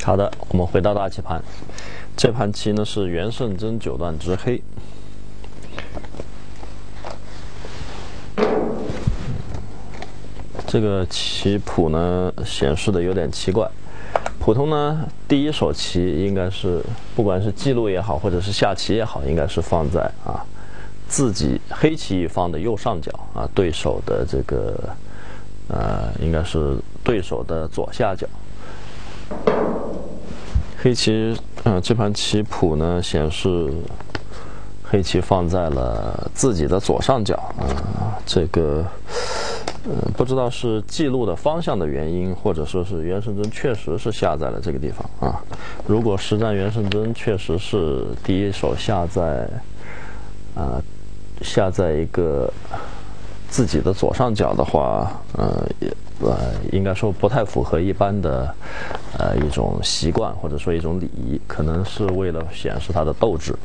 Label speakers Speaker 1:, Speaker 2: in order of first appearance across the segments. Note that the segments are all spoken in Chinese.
Speaker 1: 好的，我们回到大棋盘，这盘棋呢是元胜真9段直黑。这个棋谱呢显示的有点奇怪，普通呢第一手棋应该是不管是记录也好，或者是下棋也好，应该是放在自己黑棋一方的右上角对手的这个应该是对手的左下角。黑棋这盘棋谱呢显示黑棋放在了自己的左上角这个不知道是记录的方向的原因，或者说是元胜真确实是下在了这个地方如果实战元胜真确实是第一手下在一个自己的左上角的话，应该说不太符合一般的一种习惯，或者说一种礼仪，可能是为了显示他的斗志。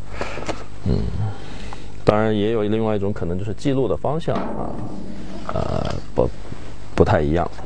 Speaker 1: 当然也有另外一种可能，就是记录的方向不太一样。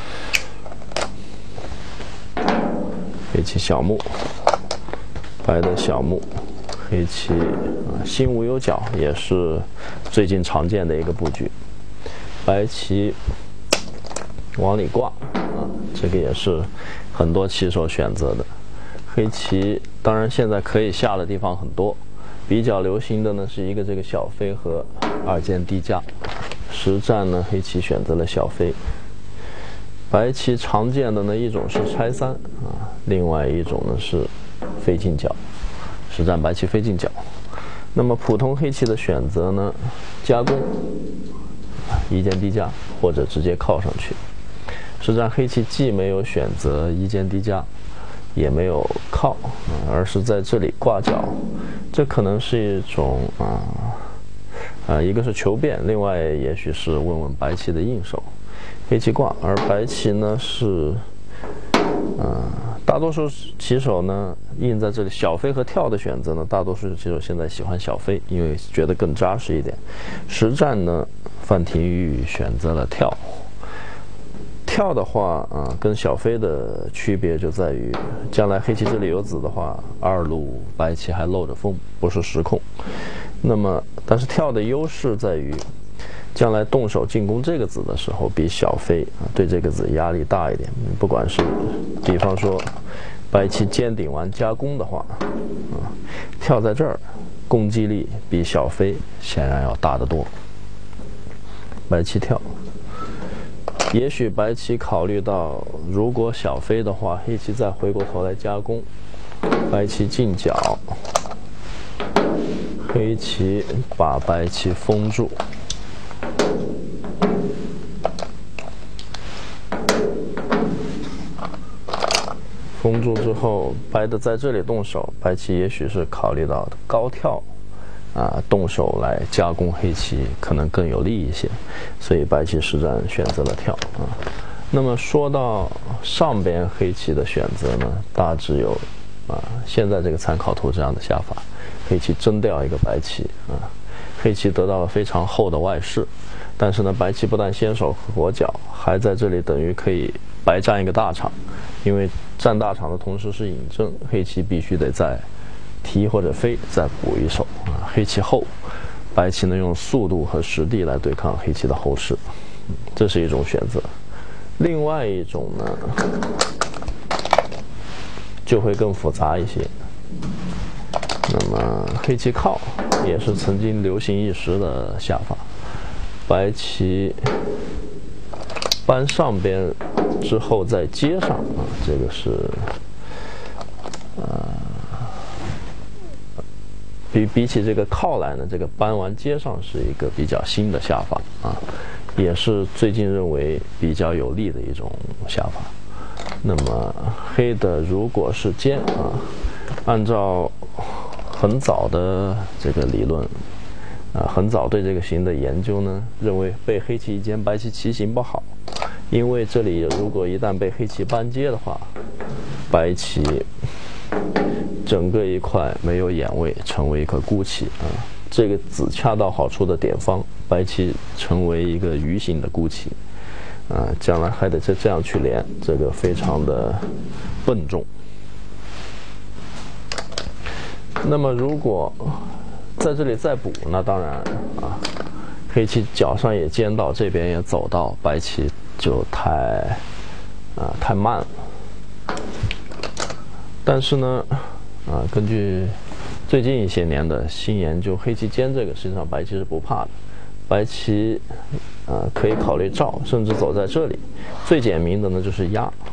Speaker 1: 黑棋小目，白的小目，黑棋心无有角，也是最近常见的一个布局。白棋往里挂这个也是很多棋手选择的。黑棋当然现在可以下的地方很多，比较流行的呢是一个这个小飞和二间低架。实战呢黑棋选择了小飞。白棋常见的呢一种是拆三另外一种呢是飞进角。实战白棋飞进角。那么普通黑棋的选择呢，加攻一间低架，或者直接靠上去。实战黑棋既没有选择一间低架，也没有靠而是在这里挂角。这可能是一种一个是求变，另外也许是问问白棋的应手。黑棋挂，而白棋呢是大多数棋手呢印在这里小飞和跳的选择呢，大多数棋手现在喜欢小飞，因为觉得更扎实一点。实战呢范廷钰选择了跳。跳的话跟小飞的区别就在于，将来黑棋这里有子的话，二路白棋还漏着风，不是实控。那么但是跳的优势在于，将来动手进攻这个子的时候，比小飞对这个子压力大一点。不管是比方说白棋尖顶完加攻的话跳在这儿攻击力比小飞显然要大得多。白棋跳，也许白棋考虑到如果小飞的话，黑棋再回过头来加攻，白棋进角，黑棋把白棋封住。封住之后，白的在这里动手，白棋也许是考虑到高跳动手来加攻黑棋可能更有利一些，所以白棋实战选择了跳那么说到上边黑棋的选择呢，大致有现在这个参考图这样的下法。黑棋争掉一个白棋黑棋得到了非常厚的外势，但是呢白棋不但先手活角，还在这里等于可以白占一个大场，因为占大场的同时是引正，黑棋必须得在提或者飞再补一手黑棋后，白棋呢用速度和实地来对抗黑棋的后势这是一种选择。另外一种呢就会更复杂一些。那么黑棋靠也是曾经流行一时的下法。白棋搬上边之后再接上这个是比起这个靠来呢，这个搬完接上是一个比较新的下法也是最近认为比较有利的一种下法。那么黑的如果是尖按照很早的这个理论很早对这个形的研究呢，认为被黑棋一尖，白棋棋形不好，因为这里如果一旦被黑棋搬接的话，白棋整个一块没有眼位，成为一颗孤棋这个子恰到好处的点方，白棋成为一个鱼形的孤棋将来还得这样去连，这个非常的笨重那么如果在这里再补，那当然啊，黑棋角上也尖到，这边也走到，白棋就太慢了。但是呢，根据最近一些年的新研究，黑棋尖这个实际上白棋是不怕的，白棋可以考虑照，甚至走在这里。最简明的呢就是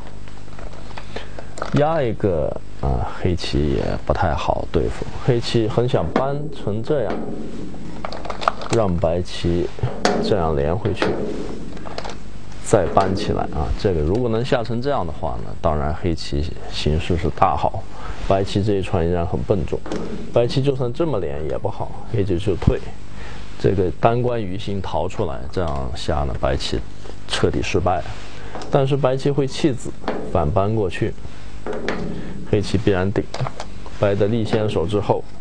Speaker 1: 压一个黑棋也不太好对付。黑棋很想搬成这样，让白棋这样连回去，再搬起来啊。这个如果能下成这样的话呢，当然黑棋形势是大好。白棋这一串依然很笨重，白棋就算这么连也不好，黑棋就退。这个单关鱼心逃出来，这样下呢，白棋彻底失败了。但是白棋会弃子，反搬过去，黑棋必然顶。白的立先手之后，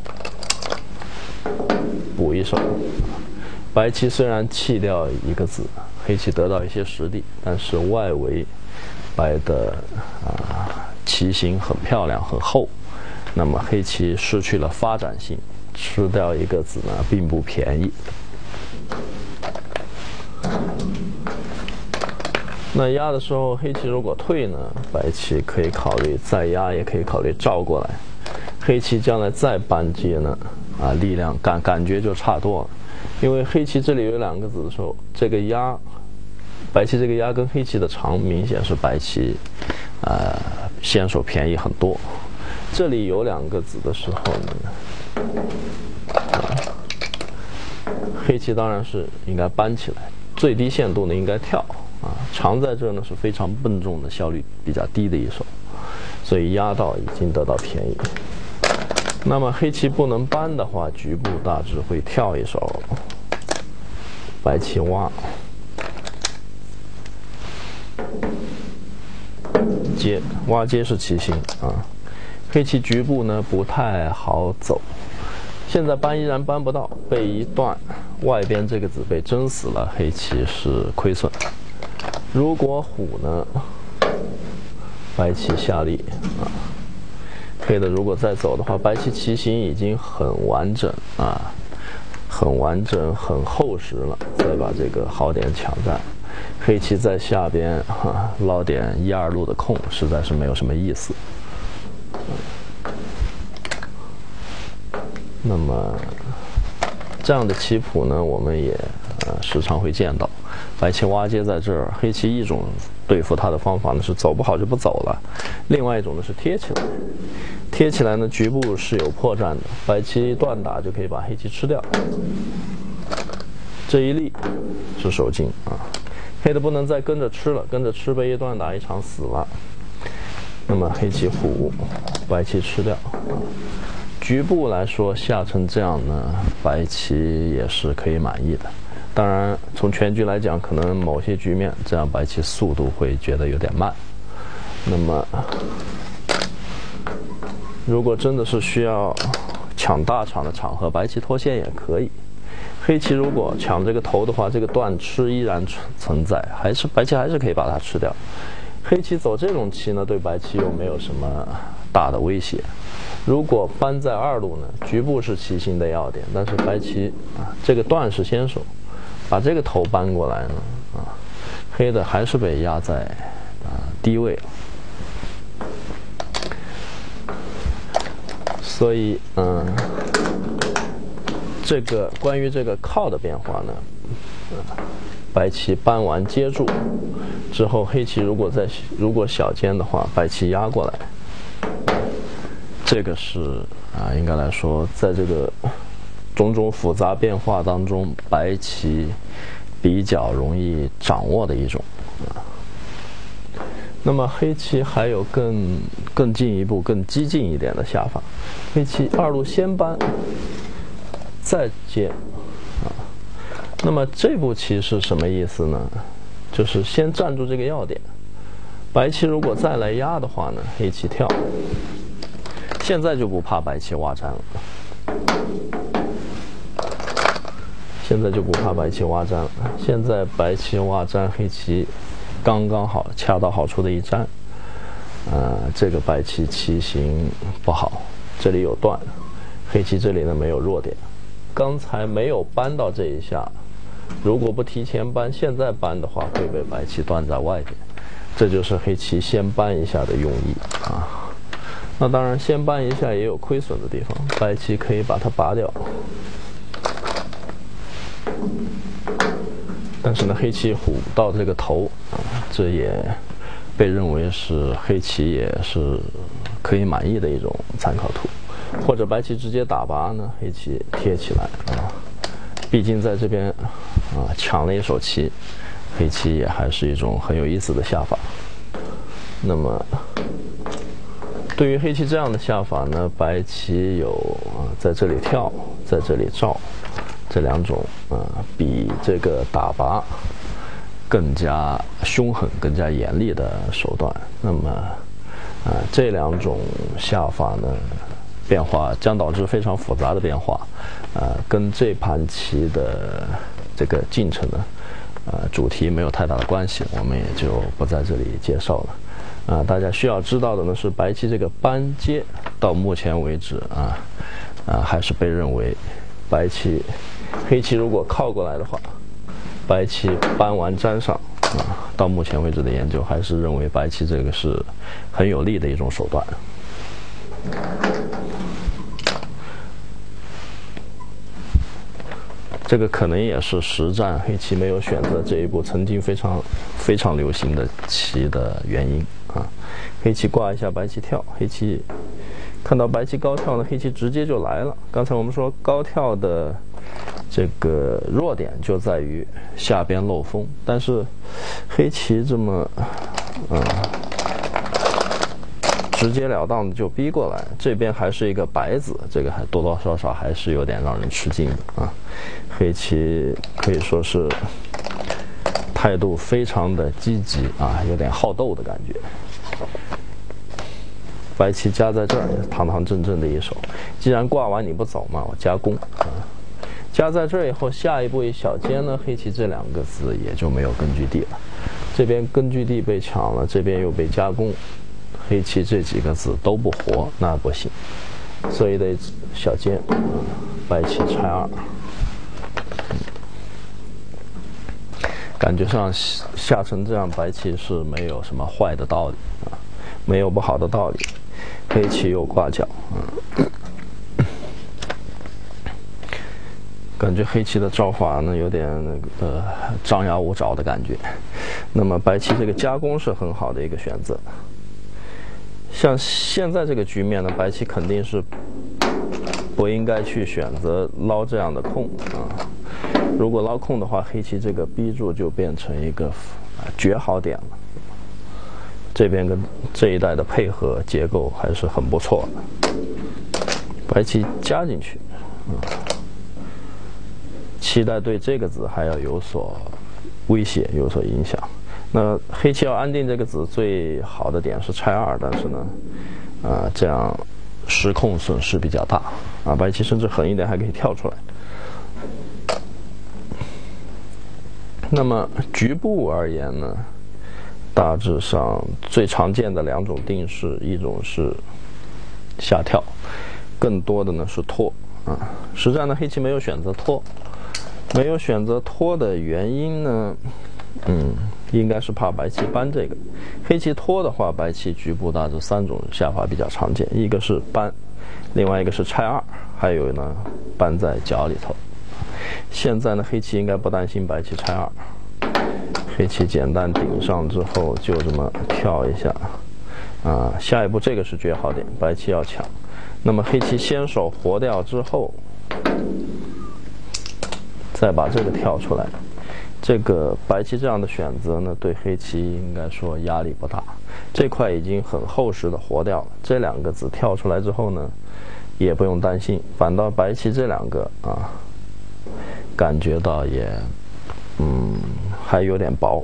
Speaker 1: 补一手。白棋虽然弃掉一个子，黑棋得到一些实地，但是外围白的棋形很漂亮，很厚。那么黑棋失去了发展性，吃掉一个子呢，并不便宜。那压的时候，黑棋如果退呢，白棋可以考虑再压，也可以考虑照过来。黑棋将来再扳接呢，力量感觉就差多了。因为黑棋这里有两个子的时候，这个压，白棋这个压跟黑棋的长明显是白棋先手便宜很多。这里有两个子的时候呢，黑棋当然是应该搬起来，最低限度呢应该跳长在这呢是非常笨重的，效率比较低的一手，所以压到已经得到便宜。那么黑棋不能搬的话，局部大致会跳一手，白棋挖接，挖接是棋形黑棋局部呢不太好走，现在搬依然搬不到，被一断，外边这个子被争死了，黑棋是亏损。如果虎呢，白棋下力黑的如果再走的话，白棋棋形已经很完整很完整很厚实了，再把这个好点抢占，黑棋在下边捞点1、2路的空，实在是没有什么意思。那么这样的棋谱呢，我们也时常会见到。白棋挖接在这儿，黑棋一种对付它的方法呢是走不好就不走了，另外一种呢是贴起来。贴起来呢，局部是有破绽的，白棋断打就可以把黑棋吃掉。这一力是手筋黑的不能再跟着吃了，跟着吃被一断打一场死了。那么黑棋虎，白棋吃掉局部来说下成这样呢，白棋也是可以满意的。当然从全局来讲，可能某些局面这样白棋速度会觉得有点慢。那么如果真的是需要抢大场的场合，白棋脱先也可以。黑棋如果抢这个头的话，这个断吃依然存在，白棋还是可以把它吃掉。黑棋走这种棋呢，对白棋又没有什么大的威胁。如果搬在2路呢，局部是棋形的要点，但是白棋这个断是先手，把这个头搬过来呢黑的还是被压在低位了。所以这个关于这个靠的变化呢，白棋搬完接住之后，黑棋如果小尖的话，白棋压过来，这个是应该来说在这个种种复杂变化当中，白棋比较容易掌握的一种那么黑棋还有更进一步更激进一点的下法，黑棋2路先搬再接那么这步棋是什么意思呢？就是先站住这个要点，白棋如果再来压的话呢，黑棋跳，现在就不怕白棋挖占了，现在就不怕白棋挖占了。现在白棋挖占，黑棋刚刚好恰到好处的一占，这个白棋棋形不好，这里有断， 黑棋这里呢没有弱点，刚才没有搬到这一下，如果不提前搬，现在搬的话会被白棋断在外边，这就是黑棋先搬一下的用意啊。那当然，先搬一下也有亏损的地方，白棋可以把它拔掉，但是呢，黑棋虎到这个头啊，这也被认为是黑棋也是可以满意的一种参考图。或者白棋直接打拔呢，黑棋贴起来啊，毕竟在这边啊抢了一手棋，黑棋也还是一种很有意思的下法。那么对于黑棋这样的下法呢，白棋有在这里跳，在这里照，这两种比这个打拔更加凶狠、更加严厉的手段。那么这两种下法呢，变化将导致非常复杂的变化，跟这盘棋的这个进程呢，主题没有太大的关系，我们也就不在这里介绍了。大家需要知道的呢是，白棋这个搬接到目前为止还是被认为黑棋如果靠过来的话，白棋搬完粘上到目前为止的研究还是认为白棋这个是很有利的一种手段。这个可能也是实战黑棋没有选择这一步曾经非常流行的棋的原因啊。黑棋挂一下，白棋跳，黑棋看到白棋高跳呢，黑棋直接就来了。刚才我们说高跳的这个弱点就在于下边漏风，但是黑棋这么直截了当的就逼过来，这边还是一个白子，这个还多多少少还是有点让人吃惊的啊。黑棋可以说是态度非常的积极啊，有点好斗的感觉。白棋夹在这儿也是堂堂正正的一手，既然挂完你不走嘛，我加攻啊。夹在这儿以后，下一步一小尖呢，黑棋这两个子也就没有根据地了。这边根据地被抢了，这边又被加攻，黑棋这几个子都不活，那不行，所以得小尖，白棋拆二。感觉上下成这样，白棋是没有什么坏的道理啊，没有不好的道理。黑棋又挂角，感觉黑棋的招法呢有点张牙舞爪的感觉。那么白棋这个加攻是很好的一个选择。像现在这个局面呢，白棋肯定是不应该去选择捞这样的空啊。如果捞空的话，黑棋这个逼住就变成一个绝好点了。这边跟这一带的配合结构还是很不错的。白棋加进去，期待对这个子还要有所威胁，有所影响。那黑棋要安定这个子，最好的点是拆二，但是呢，这样失控损失比较大啊。白棋甚至狠一点还可以跳出来。那么局部而言呢，大致上最常见的两种定式，一种是下跳，更多的呢是拖啊。实战呢，黑棋没有选择拖，没有选择拖的原因呢，应该是怕白棋搬这个。黑棋拖的话，白棋局部大致三种下法比较常见，一个是搬，另外一个是拆二，还有呢搬在角里头。现在呢，黑棋应该不担心白棋拆二，黑棋简单顶上之后就这么跳一下啊。下一步这个是绝好点，白棋要抢。那么黑棋先手活掉之后，再把这个跳出来。这个白棋这样的选择呢，对黑棋应该说压力不大。这块已经很厚实的活掉了，这两个子跳出来之后呢，也不用担心。反倒白棋这两个感觉到也还有点薄。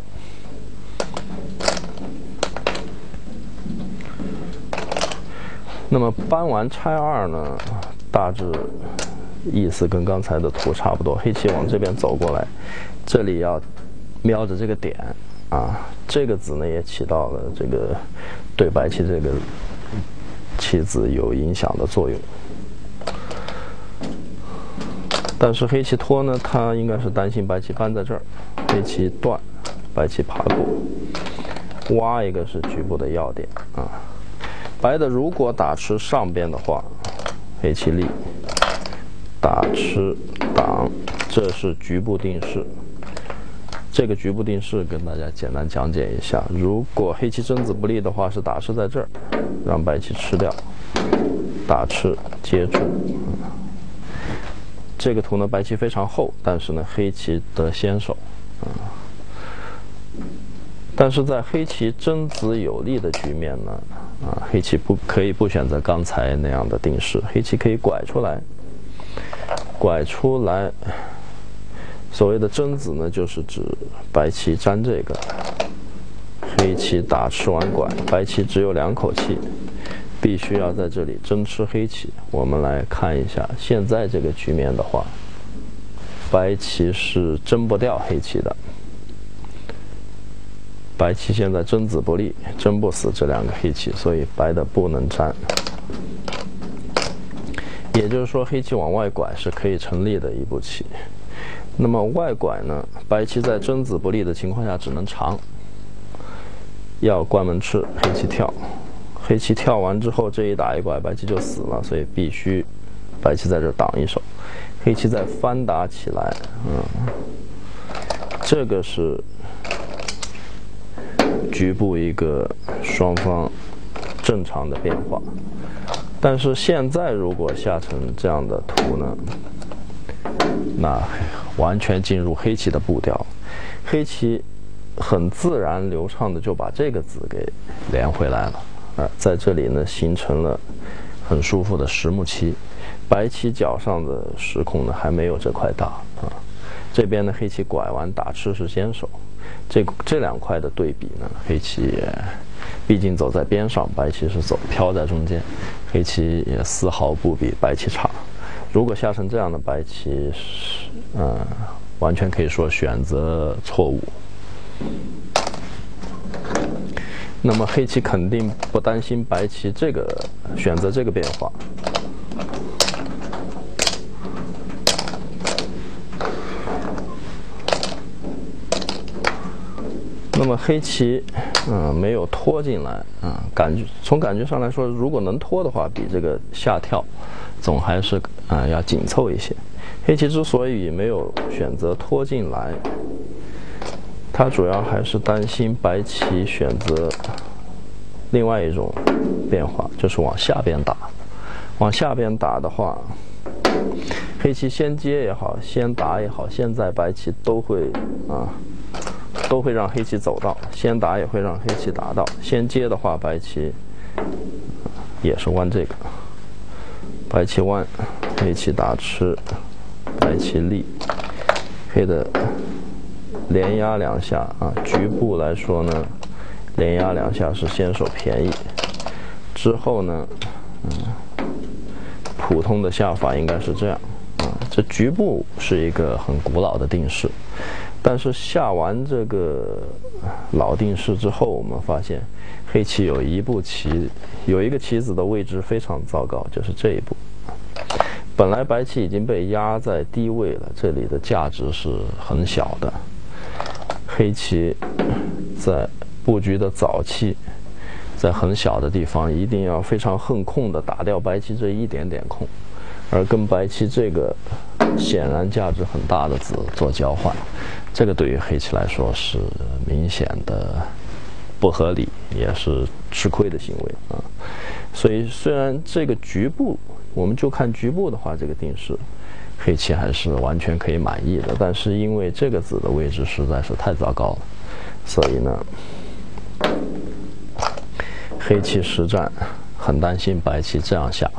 Speaker 1: 那么搬完拆二呢，大致意思跟刚才的图差不多。黑棋往这边走过来，这里要瞄着这个点啊，这个子呢也起到了这个对白棋这个棋子有影响的作用。 但是黑棋拖呢，他应该是担心白棋搬在这儿，黑棋断，白棋爬过，挖一个是局部的要点啊。白的如果打吃上边的话，黑棋立，打吃挡，这是局部定式。这个局部定式跟大家简单讲解一下。如果黑棋争子不利的话，是打吃在这儿，让白棋吃掉，打吃接住。这个图呢，白棋非常厚，但是呢，黑棋得先手。但是在黑棋争子有利的局面呢，黑棋可以不选择刚才那样的定式，黑棋可以拐出来，拐出来。所谓的争子呢，就是指白棋粘这个，黑棋打吃完拐，白棋只有2口气，必须要在这里争吃黑棋。我们来看一下现在这个局面的话，白棋是争不掉黑棋的。白棋现在争子不利，争不死这2个黑棋，所以白的不能粘。也就是说，黑棋往外拐是可以成立的一步棋。那么外拐呢，白棋在争子不利的情况下只能长，要关门吃，黑棋跳，黑棋跳完之后这一打一拐，白棋就死了，所以必须白棋在这挡一手，黑棋再翻打起来，这个是局部一个双方正常的变化。但是现在如果下成这样的图呢，那完全进入黑棋的步调，黑棋很自然流畅的就把这个子给连回来了，在这里呢形成了很舒服的实木棋，白棋脚上的实空呢还没有这块大这边呢黑棋拐完打吃是先手，这2块的对比呢，黑棋毕竟走在边上，白棋是飘在中间，黑棋也丝毫不比白棋差。如果下成这样的白棋，完全可以说选择错误。那么黑棋肯定不担心白棋这个选择这个变化。那么黑棋，没有拖进来，从感觉上来说，如果能拖的话，比这个下跳，总还是要紧凑一些。黑棋之所以没有选择拖进来，它主要还是担心白棋选择另外一种变化，就是往下边打。往下边打的话，黑棋先接也好，先打也好，现在白棋都会让黑棋走到，先打也会让黑棋打到。先接的话，白棋也是弯这个，白棋弯，黑棋打吃，白棋立，黑的连压2下局部来说呢，连压2下是先手便宜。之后呢，普通的下法应该是这样这局部是一个很古老的定式。但是下完这个老定式之后，我们发现黑棋有一个棋子的位置非常糟糕，就是这一步。本来白棋已经被压在低位了，这里的价值是很小的。黑棋在布局的早期，在很小的地方一定要非常横空的打掉白棋这一点点空，而跟白棋这个显然价值很大的子做交换，这个对于黑棋来说是明显的不合理，也是吃亏的行为所以虽然这个局部，我们就看局部的话，这个定式黑棋还是完全可以满意的，但是因为这个子的位置实在是太糟糕了，所以呢，黑棋实战很担心白棋这样下。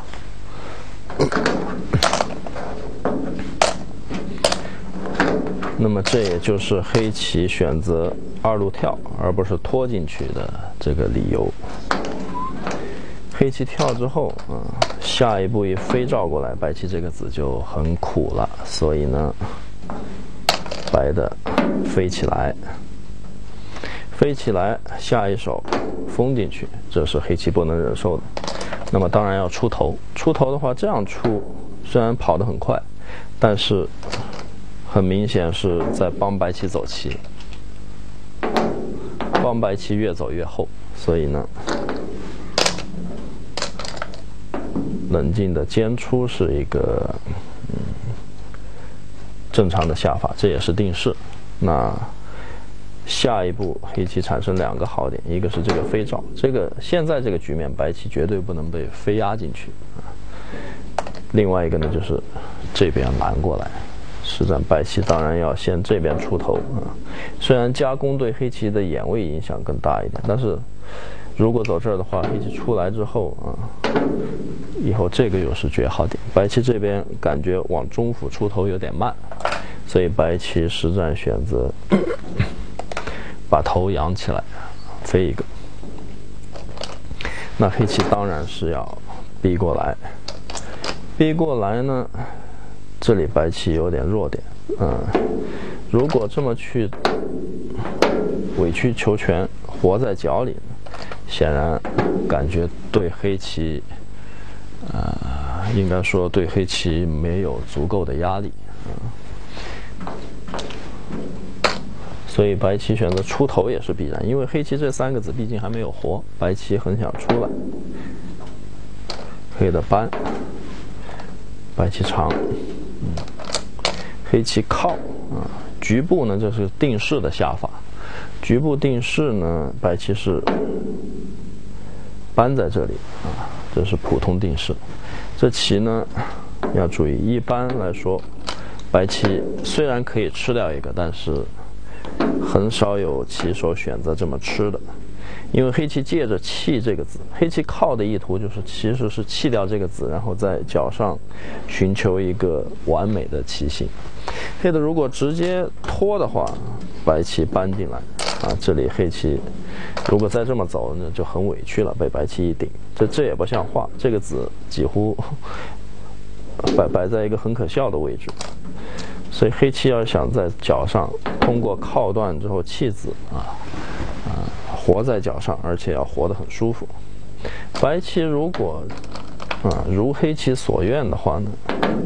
Speaker 1: 那么这也就是黑棋选择2路跳而不是拖进去的这个理由。黑棋跳之后下一步一飞照过来，白棋这个子就很苦了，所以呢，白的飞起来，飞起来下一手封进去，这是黑棋不能忍受的。那么当然要出头，出头的话这样出虽然跑得很快， 但是很明显是在帮白棋走棋，帮白棋越走越后，所以呢，冷静的尖出是一个正常的下法，这也是定式。那下一步黑棋产生2个好点，一个是这个飞照，这个现在这个局面白棋绝对不能被飞压进去另外一个呢就是这边拦过来，实战白棋当然要先这边出头虽然加工对黑棋的眼位影响更大一点，但是如果走这儿的话，黑棋出来之后以后这个又是绝好点。白棋这边感觉往中府出头有点慢，所以白棋实战选择把头扬起来，飞一个。那黑棋当然是要逼过来，逼过来呢，这里白棋有点弱点，如果这么去委曲求全，活在角里，显然感觉对黑棋，应该说对黑棋没有足够的压力，所以白棋选择出头也是必然，因为黑棋这3个子毕竟还没有活，白棋很想出来。黑的搬，白棋长，黑棋靠局部呢这是定式的下法，局部定式呢白棋是搬在这里这是普通定式。这棋呢要注意，一般来说白棋虽然可以吃掉一个，但是很少有棋手选择这么吃的，因为黑棋借着弃这个子，黑棋靠的意图就是其实是弃掉这个子，然后在角上寻求一个完美的棋形。黑的如果直接拖的话，白棋搬进来这里黑棋如果再这么走呢就很委屈了，被白棋一顶，这也不像话，这个子几乎摆在一个很可笑的位置。所以黑棋要想在角上通过靠断之后弃子活在角上，而且要活得很舒服。白棋如果如黑棋所愿的话呢，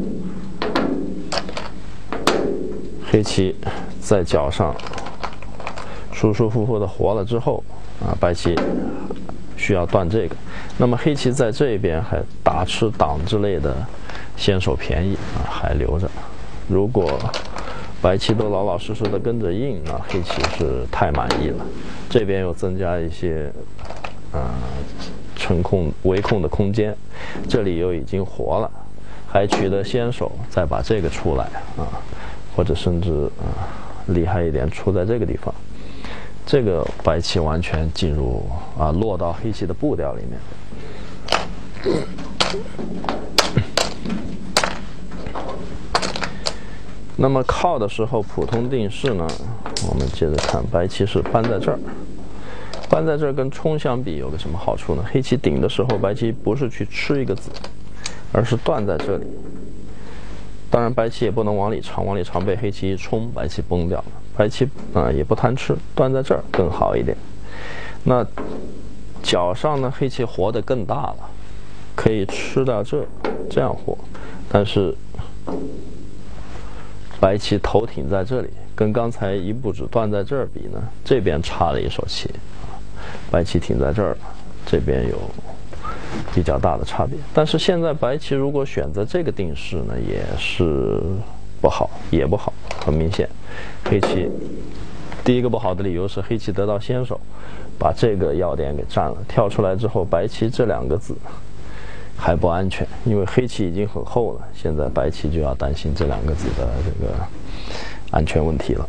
Speaker 1: 黑棋在角上舒舒服服的活了之后白棋需要断这个，那么黑棋在这边还打吃挡之类的先手便宜还留着。如果白棋都老老实实的跟着应黑棋是太满意了。这边又增加一些成控围控的空间，这里又已经活了，还取得先手，再把这个出来或者甚至厉害一点出在这个地方，这个白棋完全进入落到黑棋的步调里面。那么靠的时候，普通定式呢，我们接着看，白棋是搬在这儿，搬在这儿跟冲相比有个什么好处呢？黑棋顶的时候，白棋不是去吃一个子，而是断在这里。当然白棋也不能往里长，往里长被黑棋一冲，白棋崩掉了。白棋也不贪吃，断在这儿更好一点。那角上呢，黑棋活得更大了，可以吃到这样活，但是白棋头挺在这里，跟刚才一步只断在这儿比呢，这边差了一手棋，白棋挺在这儿，这边有比较大的差别。但是现在白棋如果选择这个定式呢，也是不好，也不好，很明显，黑棋第一个不好的理由是黑棋得到先手，把这个要点给占了，跳出来之后，白棋这2个子还不安全，因为黑棋已经很厚了，现在白棋就要担心这2个子的这个安全问题了。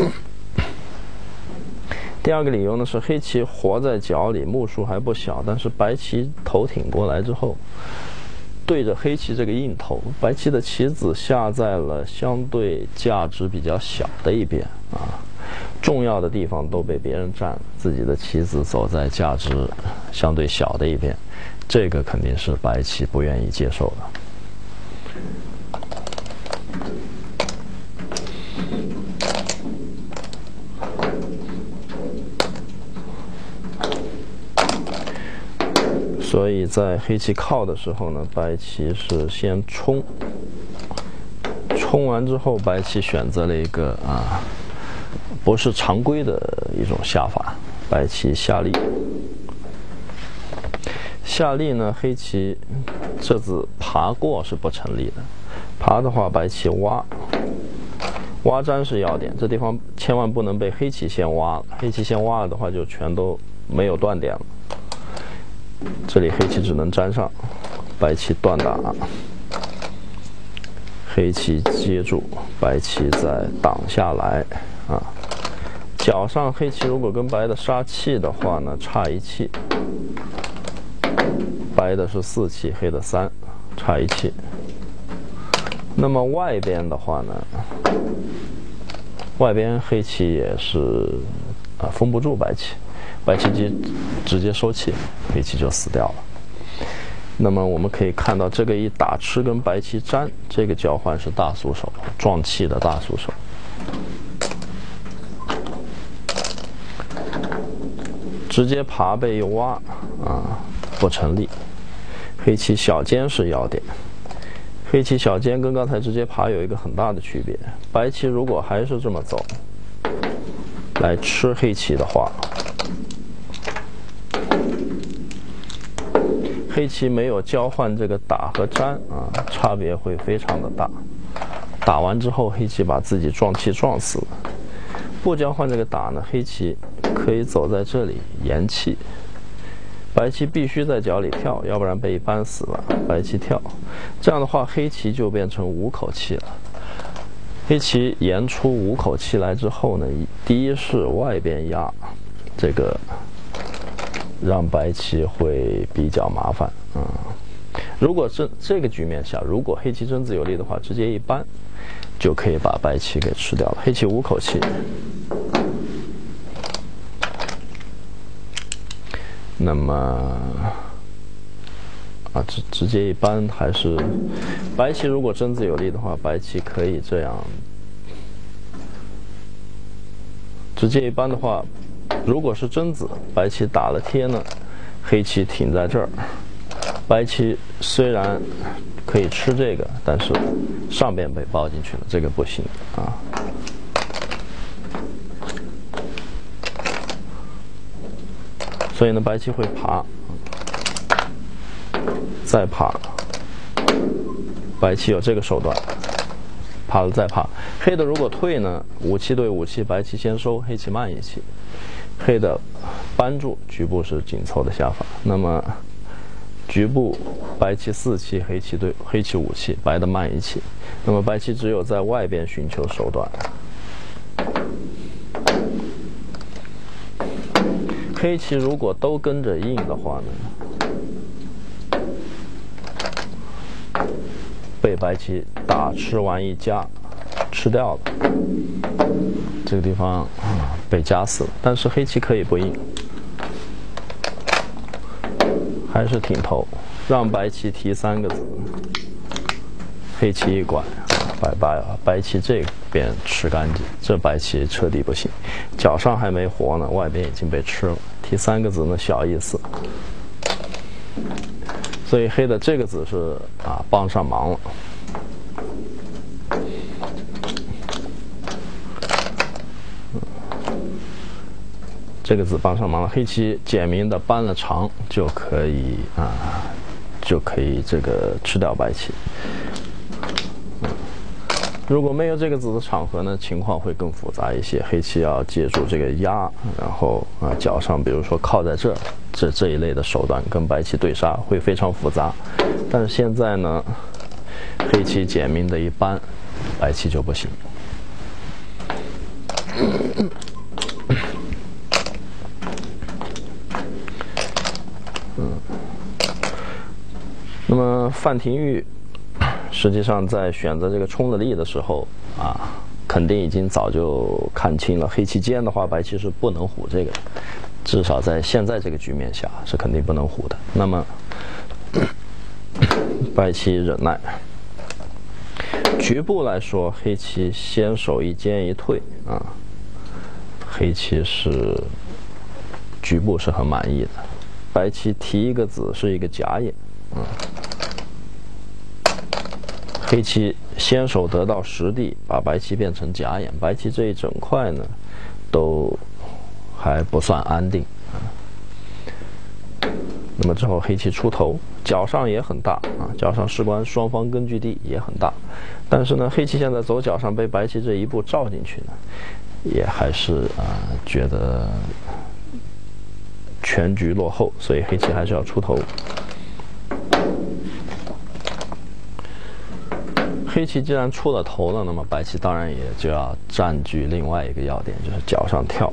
Speaker 1: 第二个理由呢是黑棋活在角里，目数还不小，但是白棋头挺过来之后，对着黑棋这个硬头，白棋的棋子下在了相对价值比较小的一边重要的地方都被别人占了，自己的棋子走在价值相对小的一边，这个肯定是白棋不愿意接受的。所以在黑棋靠的时候呢，白棋是先冲冲完之后，白棋选择了一个不是常规的一种下法，白棋下力。下力呢，黑棋这子爬过是不成立的，爬的话，白棋挖。挖粘是要点，这地方千万不能被黑棋先挖了。黑棋先挖了的话，就全都没有断点了。这里黑棋只能粘上，白棋断打，黑棋接住，白棋再挡下来角上黑棋如果跟白的杀气的话呢，差一气。白的是4气，黑的3，差一气。那么外边的话呢，外边黑棋也是封不住白棋，白棋直接收气，黑棋就死掉了。那么我们可以看到，这个一打吃跟白棋粘，这个交换是大俗手，撞气的大俗手。直接爬被又挖不成立。黑棋小尖是要点。黑棋小尖跟刚才直接爬有一个很大的区别，白棋如果还是这么走来吃黑棋的话，黑棋没有交换这个打和粘差别会非常的大。打完之后，黑棋把自己撞气撞死了。不交换这个打呢，黑棋可以走在这里延气。白棋必须在角里跳，要不然被扳死了。白棋跳，这样的话黑棋就变成5口气了。黑棋延出5口气来之后呢，第一是外边压，这个让白棋会比较麻烦如果这个局面下，如果黑棋真子有力的话，直接一扳就可以把白棋给吃掉了。黑棋5口气。那么直接一扳，还是白棋如果真子有力的话，白棋可以这样直接一扳的话，如果是真子，白棋打了贴呢，黑棋挺在这儿，白棋虽然可以吃这个，但是上边被包进去了，这个不行所以呢，白棋会爬，再爬。白棋有这个手段，爬了再爬。黑的如果退呢，5气对5气，白棋先收，黑棋慢一气。黑的扳住，局部是紧凑的下法。那么局部白棋4气，黑棋5气，白的慢一气。那么白棋只有在外边寻求手段。黑棋如果都跟着应的话呢，被白棋打吃完一夹，吃掉了。这个地方被夹死了。但是黑棋可以不应，还是挺头，让白棋提3个子。黑棋一拐，白棋这边吃干净，这白棋彻底不行。角上还没活呢，外边已经被吃了。提3个子呢，小意思。所以黑的这个子是帮上忙了。这个子帮上忙了，黑棋简明的扳了长就可以这个吃掉白棋。如果没有这个子的场合呢，情况会更复杂一些。黑棋要借助这个压，然后角上比如说靠在这一类的手段跟白棋对杀，会非常复杂。但是现在呢，黑棋简明的一扳，白棋就不行。那么范廷玉实际上在选择这个冲的力的时候肯定已经早就看清了，黑棋尖的话，白棋是不能虎这个，至少在现在这个局面下是肯定不能虎的。那么白棋忍耐，局部来说，黑棋先手一尖一退黑棋是局部是很满意的。白棋提一个子是一个假眼黑棋先手得到实地，把白棋变成假眼，白棋这一整块呢，都还不算安定。那么之后黑棋出头，角上也很大啊，角上事关双方根据地也很大，但是呢，黑棋现在走角上被白棋这一步照进去呢，也还是觉得全局落后，所以黑棋还是要出头。黑棋既然出了头了，那么白棋当然也就要占据另外一个要点，就是角上跳。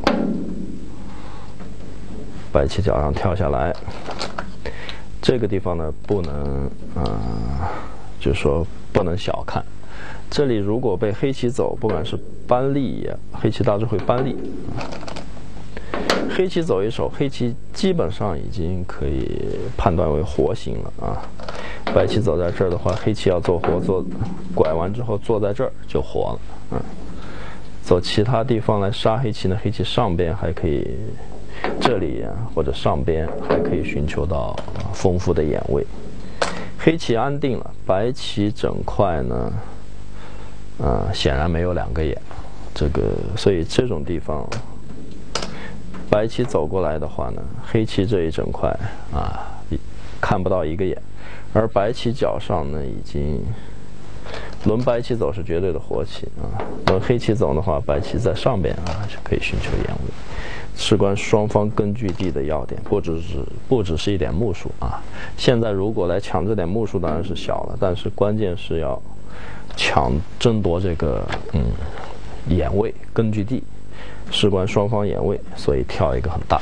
Speaker 1: 白棋角上跳下来，这个地方呢不能就是说不能小看。这里如果被黑棋走，不管是搬力黑棋大致会搬力。黑棋走一手，黑棋基本上已经可以判断为活形了啊。白棋走在这儿的话，黑棋要做活，拐完之后坐在这儿就活了。走其他地方来杀黑棋呢，黑棋上边还可以。这里或者上边还可以寻求到丰富的眼位。黑棋安定了，白棋整块呢，显然没有2个眼，所以这种地方，白棋走过来的话呢，黑棋这一整块看不到1个眼，而白棋角上呢已经轮白棋走是绝对的活棋轮黑棋走的话，白棋在上边是可以寻求眼位。事关双方根据地的要点，不只是一点目数现在如果来抢这点目数，当然是小了，但是关键是要争夺这个眼位根据地，事关双方眼位，所以跳一个很大。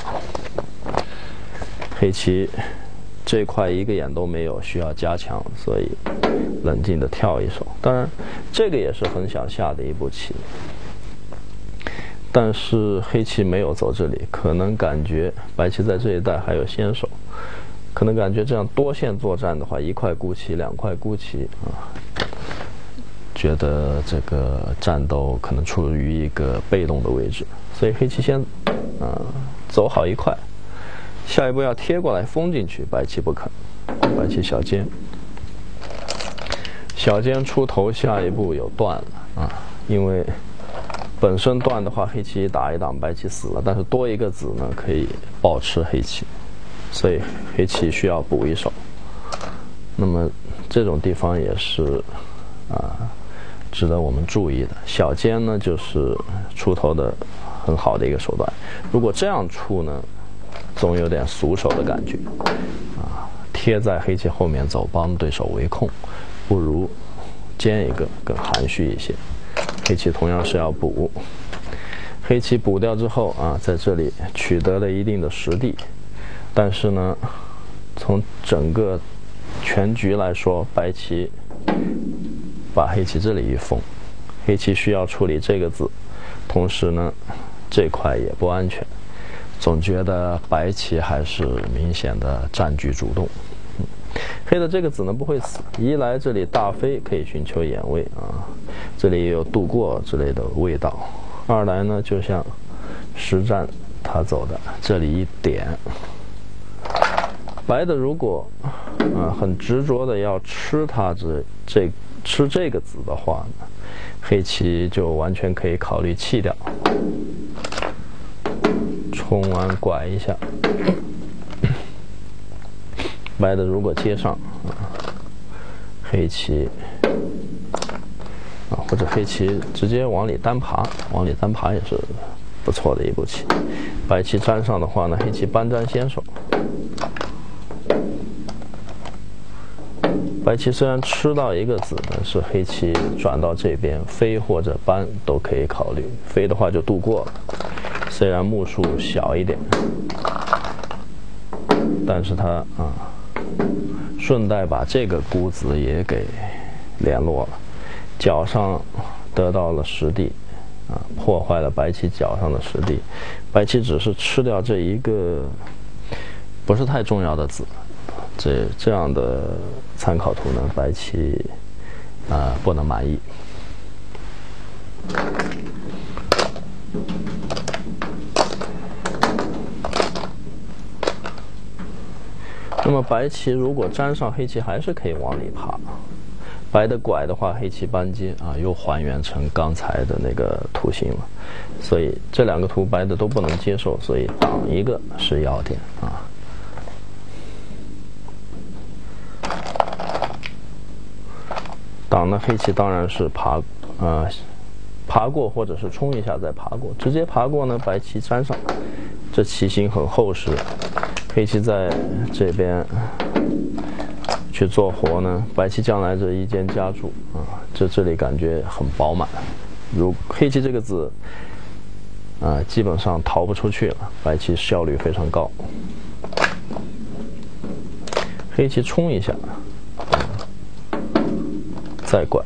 Speaker 1: 黑棋这块1个眼都没有，需要加强，所以冷静的跳一手。当然，这个也是很想下的一步棋。但是黑棋没有走这里，可能感觉白棋在这一带还有先手，可能感觉这样多线作战的话，1块孤棋2块孤棋觉得这个战斗可能处于一个被动的位置，所以黑棋先走好1块，下一步要贴过来封进去，白棋不肯，白棋小尖出头，下一步有断了因为本身断的话，黑棋打一挡，白棋死了，但是多一个子呢，可以暴吃黑棋，所以黑棋需要补一手。那么这种地方也是值得我们注意的。小尖呢，就是出头的很好的一个手段。如果这样出呢，总有点俗手的感觉贴在黑棋后面走，帮对手围控，不如尖一个更含蓄一些。黑棋同样是要补，黑棋补掉之后在这里取得了一定的实地，但是呢，从整个全局来说，白棋把黑棋这里一封，黑棋需要处理这个子，同时呢，这块也不安全，总觉得白棋还是明显的占据主动。黑的这个子呢不会死，一来这里大飞可以寻求眼位这里也有度过之类的味道；二来呢，就像实战他走的这里一点，白的如果很执着的要吃它吃这个子的话呢，黑棋就完全可以考虑弃掉，冲完拐一下。白的如果接上黑棋或者黑棋直接往里单爬也是不错的一步棋。白棋粘上的话呢，黑棋搬粘先手。白棋虽然吃到一个子，但是黑棋转到这边飞或者搬都可以考虑。飞的话就度过了，虽然目数小一点，但是它顺带把这个孤子也给联络了，角上得到了实地破坏了白棋角上的实地。白棋只是吃掉这一个不是太重要的子，这样的参考图呢，白棋不能满意。那么白棋如果粘上黑棋还是可以往里爬， 白的拐的话，黑棋扳接啊，又还原成刚才的那个图形了。所以这两个图白的都不能接受，所以挡一个是要点啊。挡呢，黑棋当然是爬过或者是冲一下再爬过，直接爬过呢，白棋粘上，这棋形很厚实，黑棋在这边去做活呢，白棋将来这一肩夹住啊，这里感觉很饱满。如黑棋这个子基本上逃不出去了，白棋效率非常高。黑棋冲一下，再拐，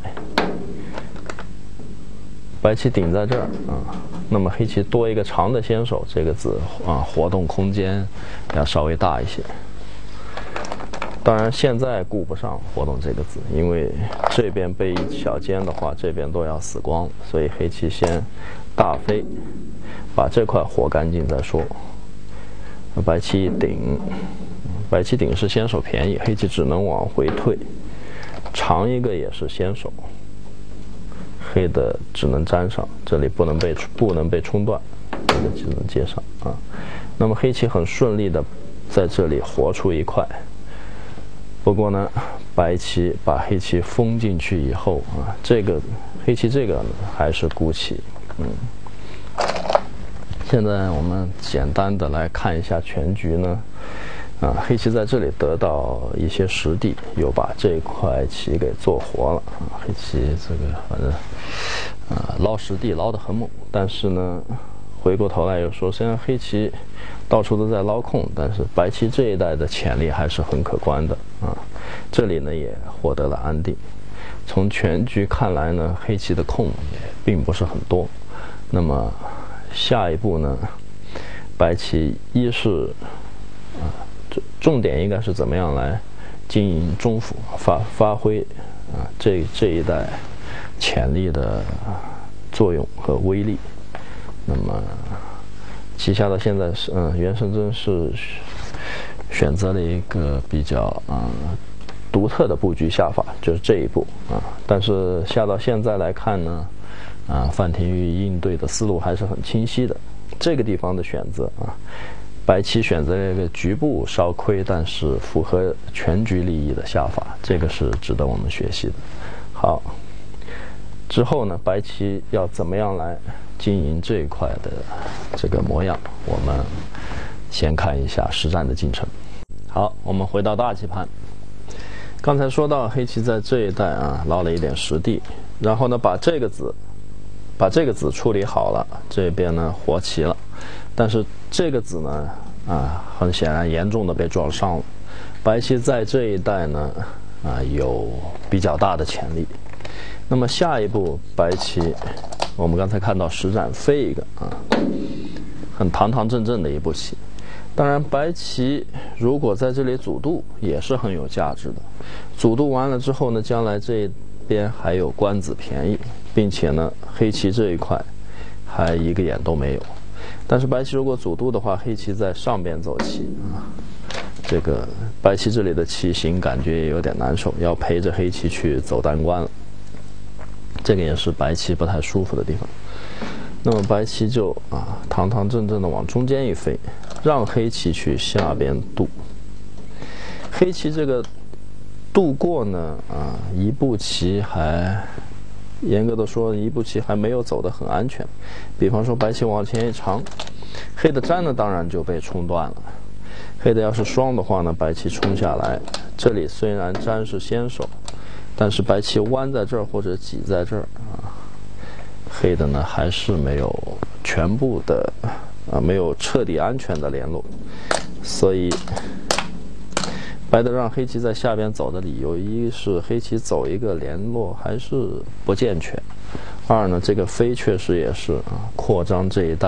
Speaker 1: 白棋顶在这儿啊，那么黑棋多一个长的先手，这个子活动空间要稍微大一些。当然现在顾不上活动这个子，因为这边被一小尖的话，这边都要死光，所以黑棋先大飞，把这块活干净再说。白棋一顶，白棋顶是先手便宜，黑棋只能往回退，长一个也是先手，黑的只能粘上，这里不能被冲断，这个只能接上啊。那么黑棋很顺利的在这里活出一块。不过呢，白棋把黑棋封进去以后啊，这个黑棋这个呢还是孤棋。现在我们简单的来看一下全局呢，黑棋在这里得到一些实地，又把这块棋给做活了啊。黑棋这个反正捞实地捞得很猛，但是呢，回过头来又说，虽然黑棋到处都在捞空，但是白棋这一代的潜力还是很可观的啊。这里呢也获得了安定。从全局看来呢，黑棋的空也并不是很多。那么下一步呢，白棋一是重点应该是怎么样来经营中府，发挥这一代潜力的作用和威力。那么棋下到现在是袁胜珍是选择了一个比较独特的布局下法，就是这一步但是下到现在来看呢，范廷钰应对的思路还是很清晰的。这个地方的选择白棋选择了一个局部稍亏，但是符合全局利益的下法，这个是值得我们学习的。好，之后呢，白棋要怎么样来经营这一块的这个模样，我们先看一下实战的进程。好，我们回到大棋盘。刚才说到黑棋在这一带捞了一点实地，然后呢把这个子处理好了，这边呢活棋了，但是这个子呢很显然严重的被撞伤了。白棋在这一带呢有比较大的潜力。那么下一步白棋，我们刚才看到实战飞一个很堂堂正正的一步棋。当然白棋如果在这里阻渡也是很有价值的，阻渡完了之后呢，将来这边还有官子便宜，并且呢黑棋这一块还一个眼都没有。但是白棋如果阻渡的话，黑棋在上边走棋这个白棋这里的棋形感觉也有点难受，要陪着黑棋去走单关了，这个也是白棋不太舒服的地方。那么白棋就堂堂正正的往中间一飞，让黑棋去下边渡。黑棋这个渡过呢一步棋还严格的说，一步棋还没有走得很安全。比方说白棋往前一长，黑的粘呢当然就被冲断了。黑的要是双的话呢，白棋冲下来，这里虽然粘是先手，但是白棋弯在这儿或者挤在这儿黑的呢还是没有全部的没有彻底安全的联络。所以白的让黑棋在下边走的理由，一是黑棋走一个联络还是不健全，二呢这个飞确实也是扩张这一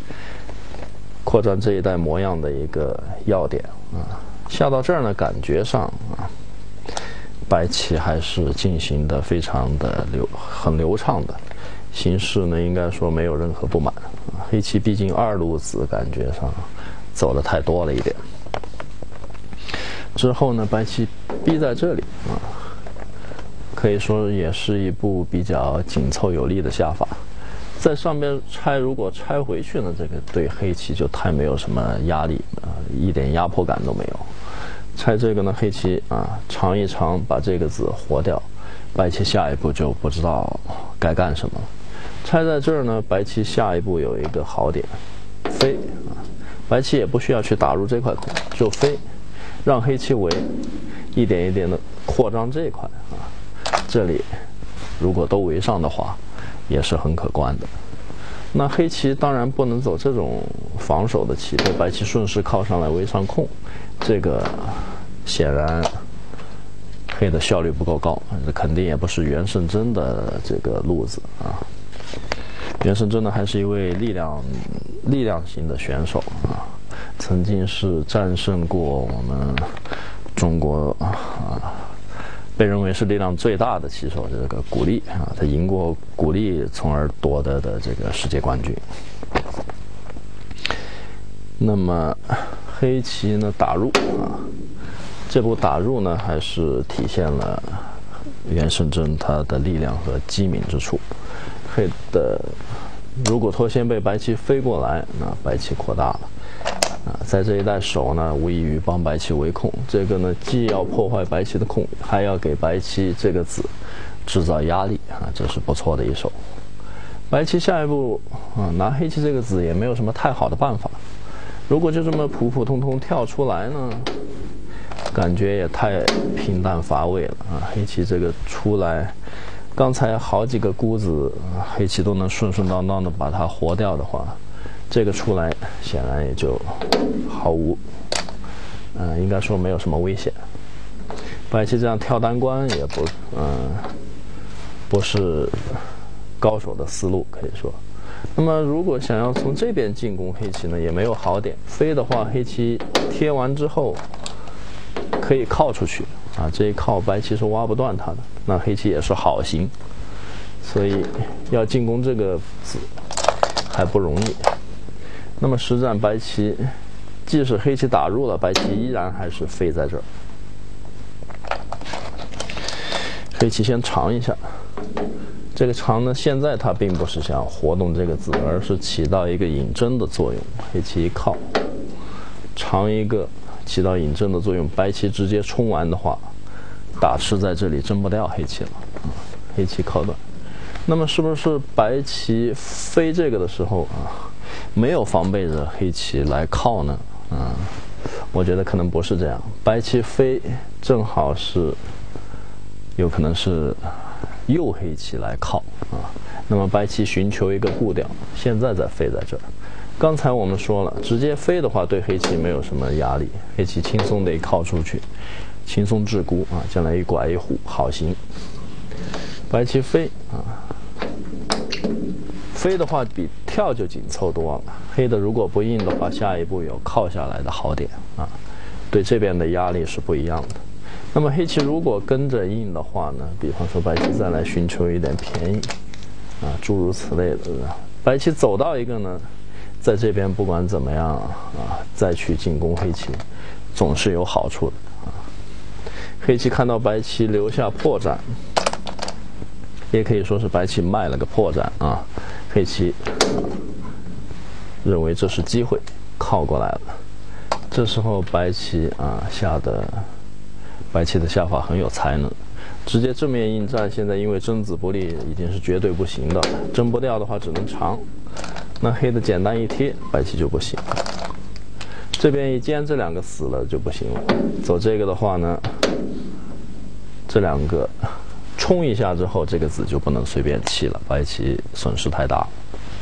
Speaker 1: 带模样的一个要点下到这儿呢，感觉上白棋还是进行的非常的很流畅的，形势呢应该说没有任何不满。黑棋毕竟二路子感觉上走的太多了一点。之后呢，白棋逼在这里可以说也是一步比较紧凑有力的下法。在上边拆，如果拆回去呢，这个对黑棋就太没有什么压力一点压迫感都没有。拆这个呢，黑棋尝一尝，把这个子活掉，白棋下一步就不知道该干什么了。拆在这儿呢，白棋下一步有一个好点，飞白棋也不需要去打入这块空，就飞，让黑棋围，一点一点的扩张这一块这里如果都围上的话，也是很可观的。那黑棋当然不能走这种防守的棋，被白棋顺势靠上来围上空，这个显然黑的效率不够高，这肯定也不是袁胜珍的这个路子袁胜珍呢，还是一位力量型的选手曾经是战胜过我们中国被认为是力量最大的棋手这个古力他赢过古力，从而夺得的这个世界冠军。那么黑棋呢打入这步打入呢，还是体现了袁胜珍他的力量和机敏之处。黑的如果脱先被白棋飞过来，那白棋扩大了在这一带守呢，无异于帮白棋围空。这个呢，既要破坏白棋的空，还要给白棋这个子制造压力这是不错的一手。白棋下一步拿黑棋这个子也没有什么太好的办法。如果就这么普普通通跳出来呢，感觉也太平淡乏味了黑棋这个出来，刚才好几个箍子黑棋都能顺顺当当的把它活掉的话，这个出来显然也就毫无应该说没有什么危险。白棋这样跳单关也不是高手的思路，可以说。那么如果想要从这边进攻黑棋呢，也没有好点。飞的话，黑棋贴完之后可以靠出去这一靠白棋是挖不断它的，那黑棋也是好形，所以要进攻这个子还不容易。那么实战白棋即使黑棋打入了，白棋依然还是飞在这儿。黑棋先尝一下，这个尝呢，现在它并不是想活动这个子，而是起到一个引针的作用。黑棋一靠，尝一个起到引针的作用，白棋直接冲完的话，打吃在这里争不掉黑棋了黑棋靠断。那么是不是白棋飞这个的时候没有防备着黑棋来靠呢？我觉得可能不是这样。白棋飞正好是有可能是诱黑棋来靠那么白棋寻求一个步调，现在再飞在这儿。刚才我们说了，直接飞的话对黑棋没有什么压力，黑棋轻松地靠出去，轻松制孤将来一拐一虎，好形。白棋飞飞的话比跳就紧凑多了。黑的如果不应的话，下一步有靠下来的好点对这边的压力是不一样的。那么黑棋如果跟着应的话呢，比方说白棋再来寻求一点便宜诸如此类的。白棋走到一个呢，在这边不管怎么样再去进攻黑棋总是有好处的黑棋看到白棋留下破绽，也可以说是白棋卖了个破绽黑棋认为这是机会，靠过来了。这时候白棋白棋的下法很有才能，直接正面应战，现在因为争子不利已经是绝对不行的，争不掉的话只能长。那黑的简单一贴，白棋就不行。这边一尖，这两个死了就不行了。走这个的话呢，这两个冲一下之后，这个子就不能随便弃了，白棋损失太大了。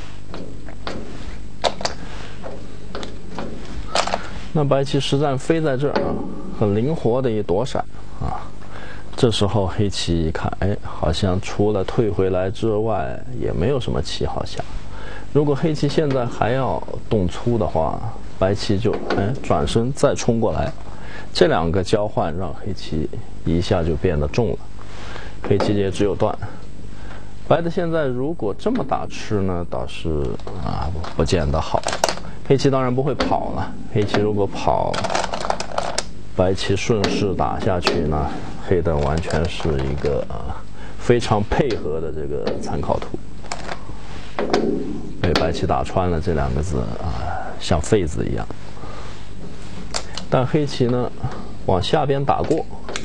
Speaker 1: 那白棋实战飞在这儿很灵活的一躲闪这时候黑棋一看，好像除了退回来之外也没有什么棋好下。如果黑棋现在还要动粗的话，白棋就转身再冲过来，这两个交换让黑棋一下就变得重了，黑棋也只有断。白的现在如果这么打吃呢，倒是不见得好。黑棋当然不会跑了，黑棋如果跑，白棋顺势打下去呢，黑的完全是一个非常配合的这个参考图，被白棋打穿了，这两个子啊，像废子一样。但黑棋呢，往下边打过，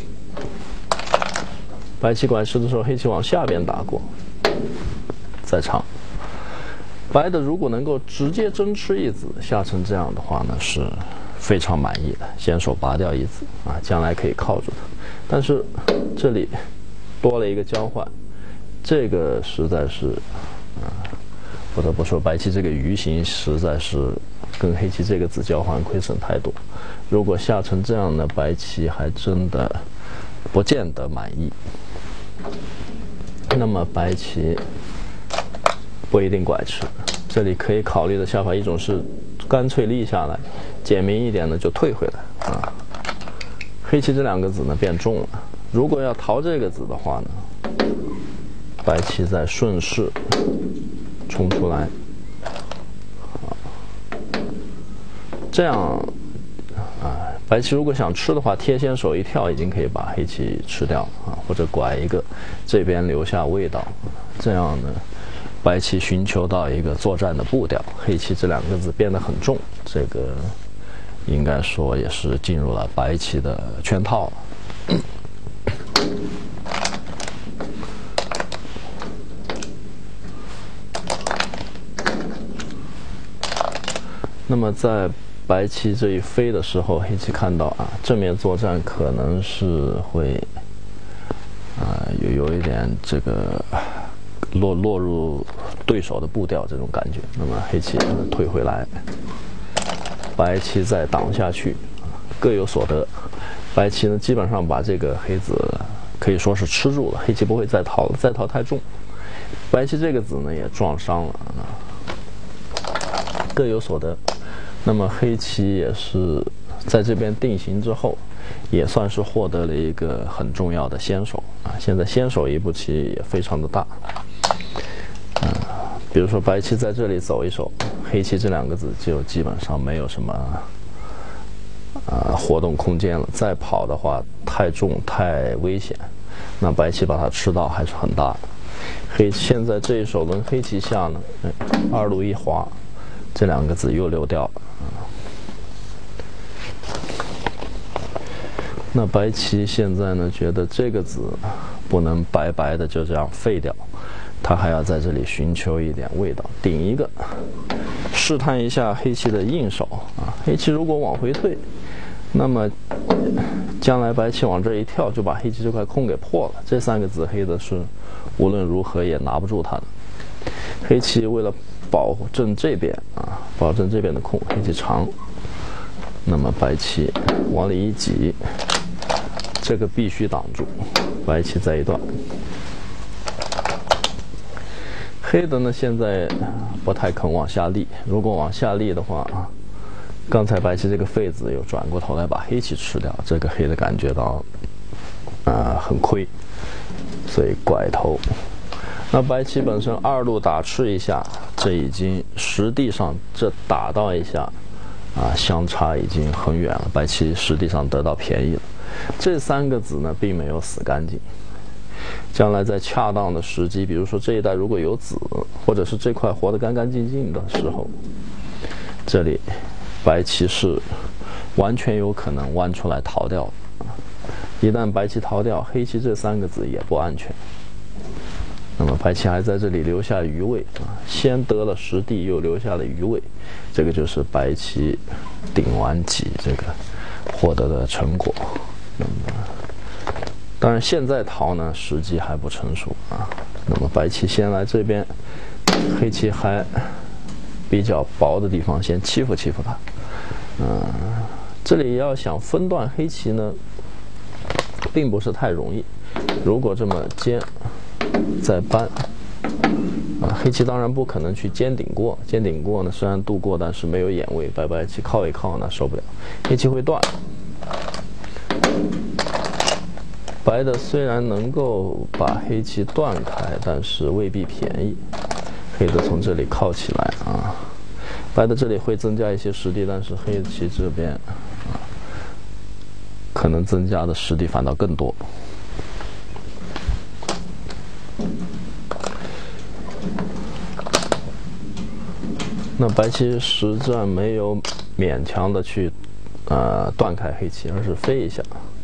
Speaker 1: 白棋拐吃的时候，黑棋往下边打过，再长。白的如果能够直接争吃一子，下成这样的话呢，是非常满意的。先手拔掉一子啊，将来可以靠住它。但是这里多了一个交换，这个实在是不得不说，白棋这个鱼形实在是跟黑棋这个子交换亏损太多。如果下成这样呢，白棋还真的不见得满意。那么白棋不一定拐吃，这里可以考虑的下法，一种是干脆立下来，简明一点呢就退回来啊。黑棋这两个子呢变重了，如果要逃这个子的话呢，白棋再顺势冲出来，这样白棋如果想吃的话，贴先手一跳已经可以把黑棋吃掉啊，或者拐一个，这边留下味道，这样呢，白棋寻求到一个作战的步调，黑棋这两个子变得很重，这个应该说也是进入了白棋的圈套了。那么在白棋这一飞的时候，黑棋看到啊，正面作战可能是会有一点这个落入对手的步调这种感觉。那么黑棋退回来，白棋再挡下去，各有所得。白棋呢基本上把这个黑子可以说是吃住了，黑棋不会再逃了，再逃太重。白棋这个子呢也撞伤了，各有所得。那么黑棋也是在这边定型之后，也算是获得了一个很重要的先手啊。现在先手一步棋也非常的大，比如说白棋在这里走一手，黑棋这两个子就基本上没有什么活动空间了。再跑的话太重太危险，那白棋把它吃到还是很大的。现在这一手轮黑棋下呢，二路一滑，这两个子又溜掉了。那白棋现在呢，觉得这个子不能白白的就这样废掉，他还要在这里寻求一点味道，顶一个，试探一下黑棋的应手啊。黑棋如果往回退，那么将来白棋往这一跳，就把黑棋这块空给破了。这三个子黑的是无论如何也拿不住它的。黑棋为了保证这边保证这边的空，黑棋长，那么白棋往里一挤，这个必须挡住，白棋再一断。黑的呢现在不太肯往下立，如果往下立的话刚才白棋这个废子又转过头来把黑棋吃掉，这个黑的感觉到很亏，所以拐头。那白棋本身二路打吃一下，这已经实地上这打到一下相差已经很远了，白棋实地上得到便宜了。这三个子呢并没有死干净，将来在恰当的时机，比如说这一带如果有子，或者是这块活得干干净净的时候，这里白棋是完全有可能弯出来逃掉的。一旦白棋逃掉，黑棋这三个子也不安全。那么白棋还在这里留下余位先得了实地，又留下了余位，这个就是白棋顶完挤这个获得的成果。当然现在逃呢时机还不成熟那么白棋先来这边，黑棋还比较薄的地方先欺负欺负他。这里要想分段黑棋呢并不是太容易。如果这么尖再扳黑棋当然不可能去尖顶过，尖顶过呢虽然渡过，但是没有眼位，白棋靠一靠呢受不了，黑棋会断。白的虽然能够把黑棋断开，但是未必便宜。黑的从这里靠起来白的这里会增加一些实地，但是黑棋这边可能增加的实地反倒更多。 那白棋实战没有勉强的去断开黑棋，而是飞一下，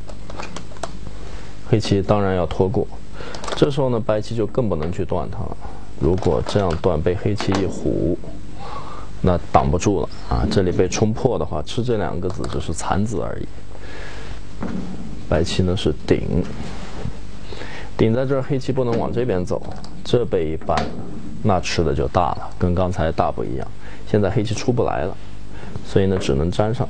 Speaker 1: 黑棋当然要拖过。这时候呢，白棋就更不能去断它了。如果这样断被黑棋一虎，那挡不住了啊！这里被冲破的话，吃这2个子只是残子而已。白棋呢是顶，顶在这儿，黑棋不能往这边走，这被一扳，那吃的就大了，跟刚才大不一样。现在黑棋出不来了，所以呢只能粘上。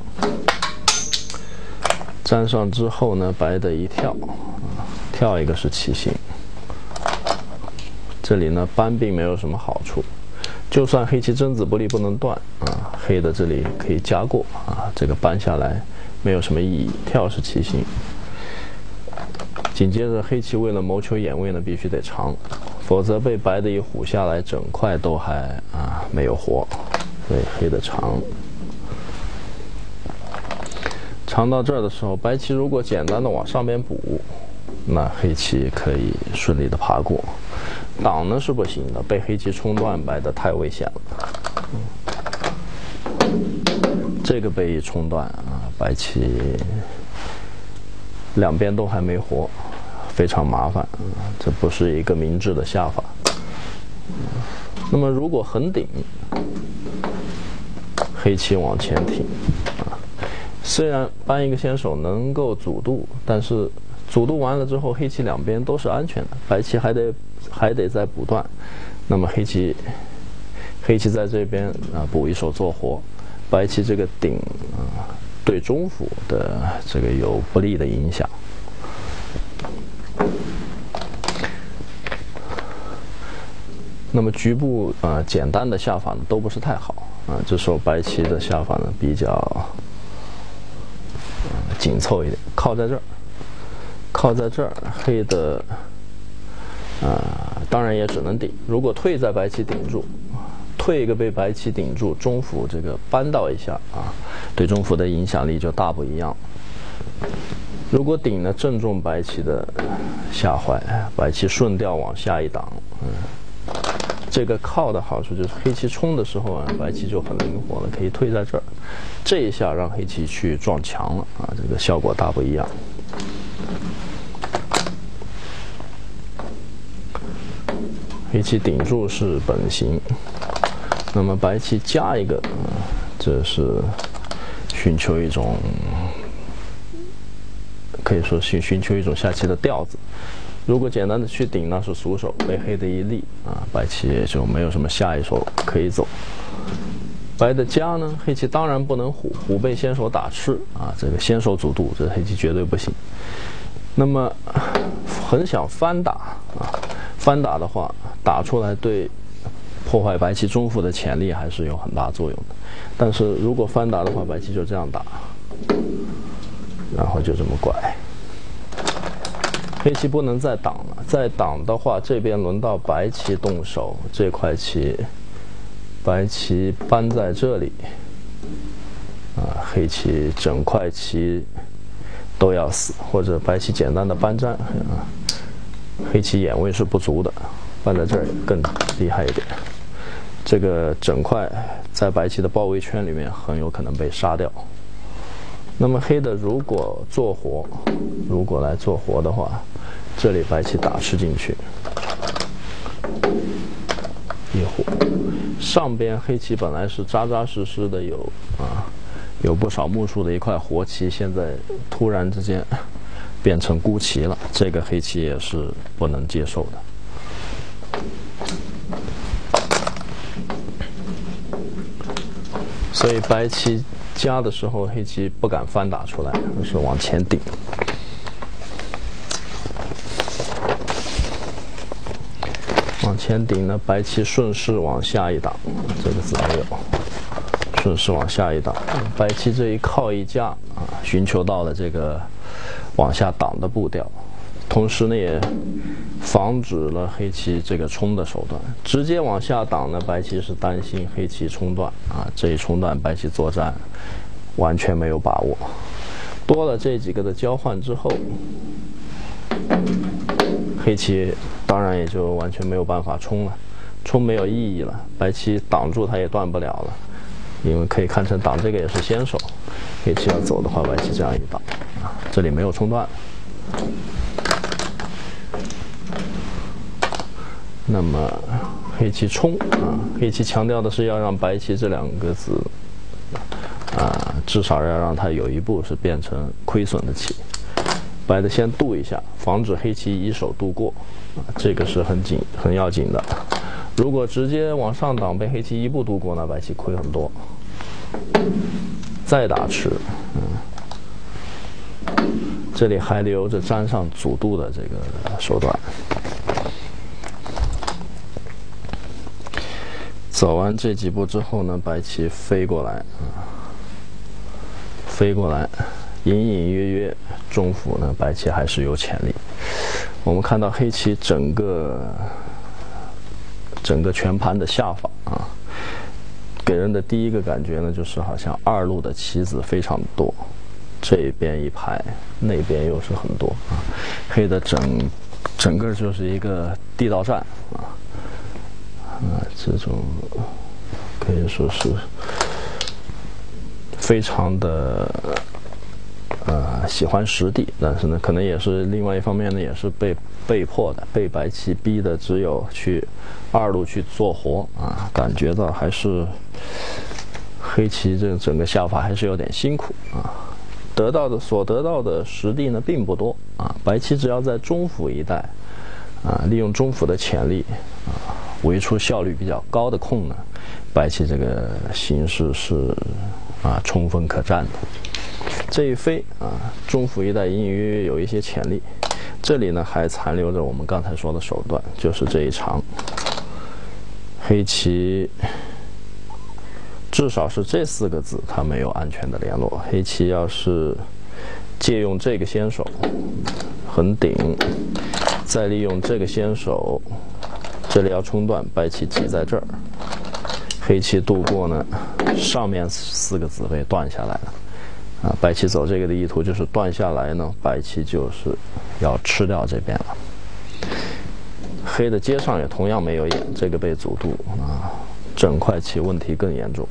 Speaker 1: 粘上之后呢，白的一跳，跳一个是棋形。这里呢扳并没有什么好处，就算黑棋真子不利不能断啊，黑的这里可以加过啊，这个扳下来没有什么意义。跳是棋形，紧接着黑棋为了谋求眼位呢，必须得长，否则被白的一虎下来，整块都还没有活，所以黑的长。长到这儿的时候，白棋如果简单的往上边补，那黑棋可以顺利的爬过。挡呢是不行的，被黑棋冲断，白的太危险了。这个被一冲断白棋2边都还没活，非常麻烦这不是一个明智的下法。那么如果横顶，黑棋往前挺虽然扳一个先手能够阻度，但是阻度完了之后，黑棋2边都是安全的，白棋还得再补断。那么黑棋在这边补一手做活，白棋这个顶对中府的这个有不利的影响。那么局部简单的下法呢都不是太好这时候白棋的下法呢比较紧凑一点，靠在这儿。靠在这儿，黑的当然也只能顶。如果退在白棋顶住，退一个被白棋顶住，中府这个扳到一下对中府的影响力就大不一样。如果顶呢正中白棋的下怀，白棋顺调往下一挡，这个靠的好处就是黑棋冲的时候白棋就很灵活了，可以退在这儿。这一下让黑棋去撞墙了这个效果大不一样。黑棋顶住是本形，那么白棋加一个这是寻求一种可以说寻求一种下棋的调子。如果简单的去顶，那是俗手，被黑的一立白棋也就没有什么下一手可以走。白的加呢，黑棋当然不能虎，虎被先手打吃这个先手阻度，这黑棋绝对不行。那么很想翻打翻打的话，打出来对破坏白棋中府的潜力还是有很大作用的。但是如果翻打的话，白棋就这样打，然后就这么拐。黑棋不能再挡了，再挡的话，这边轮到白棋动手，这块棋白棋扳在这里黑棋整块棋都要死，或者白棋简单的扳粘黑棋眼位是不足的，扳在这儿更厉害一点。这个整块在白棋的包围圈里面很有可能被杀掉。那么黑的如果做活，如果来做活的话，这里白棋打吃进去，一虎。上边黑棋本来是扎扎实实的有不少目数的一块活棋，现在突然之间变成孤棋了，这个黑棋也是不能接受的。所以白棋加的时候，黑棋不敢翻打出来，而是往前顶。往前顶呢，白棋顺势往下一挡，这个字没有，顺势往下一挡。白棋这一靠一架寻求到了这个往下挡的步调，同时呢也防止了黑棋这个冲的手段。直接往下挡呢，白棋是担心黑棋冲断这一冲断白棋作战完全没有把握。多了这几个的交换之后，黑棋当然也就完全没有办法冲了。 冲没有意义了，白棋挡住它也断不了了，因为可以看成挡这个也是先手，黑棋要走的话，白棋这样一挡，这里没有冲断。那么黑棋冲黑棋强调的是要让白棋这2个子至少要让它有一步是变成亏损的棋。白的先渡一下，防止黑棋以手渡过，这个是很要紧的。如果直接往上挡被黑棋一步渡过呢，白棋亏很多。再打吃，这里还留着粘上阻渡的这个手段。走完这几步之后呢，白棋飞过来，隐隐约约中府呢，白棋还是有潜力。我们看到黑棋整个全盘的下法给人的第一个感觉呢，就是好像2路的棋子非常多，这边一排，那边又是很多黑的整个就是一个地道战这种可以说是非常的喜欢实地，但是呢，可能也是另外一方面呢，也是被迫的，被白棋逼的，只有去2路去做活感觉到还是黑棋这整个下法还是有点辛苦所得到的实地呢并不多白棋只要在中府一带利用中府的潜力围出效率比较高的空呢，白棋这个形势是充分可战的。这一飞中府一带隐隐约约有一些潜力，这里呢还残留着我们刚才说的手段，就是这一长，黑棋至少是这4个子它没有安全的联络，黑棋要是借用这个先手横顶，再利用这个先手，这里要冲断，白棋挤在这儿，黑棋渡过呢，上面4个子被断下来了白棋走这个的意图就是断下来呢，白棋就是要吃掉这边了。黑的接上也同样没有眼，这个被阻渡整块棋问题更严重。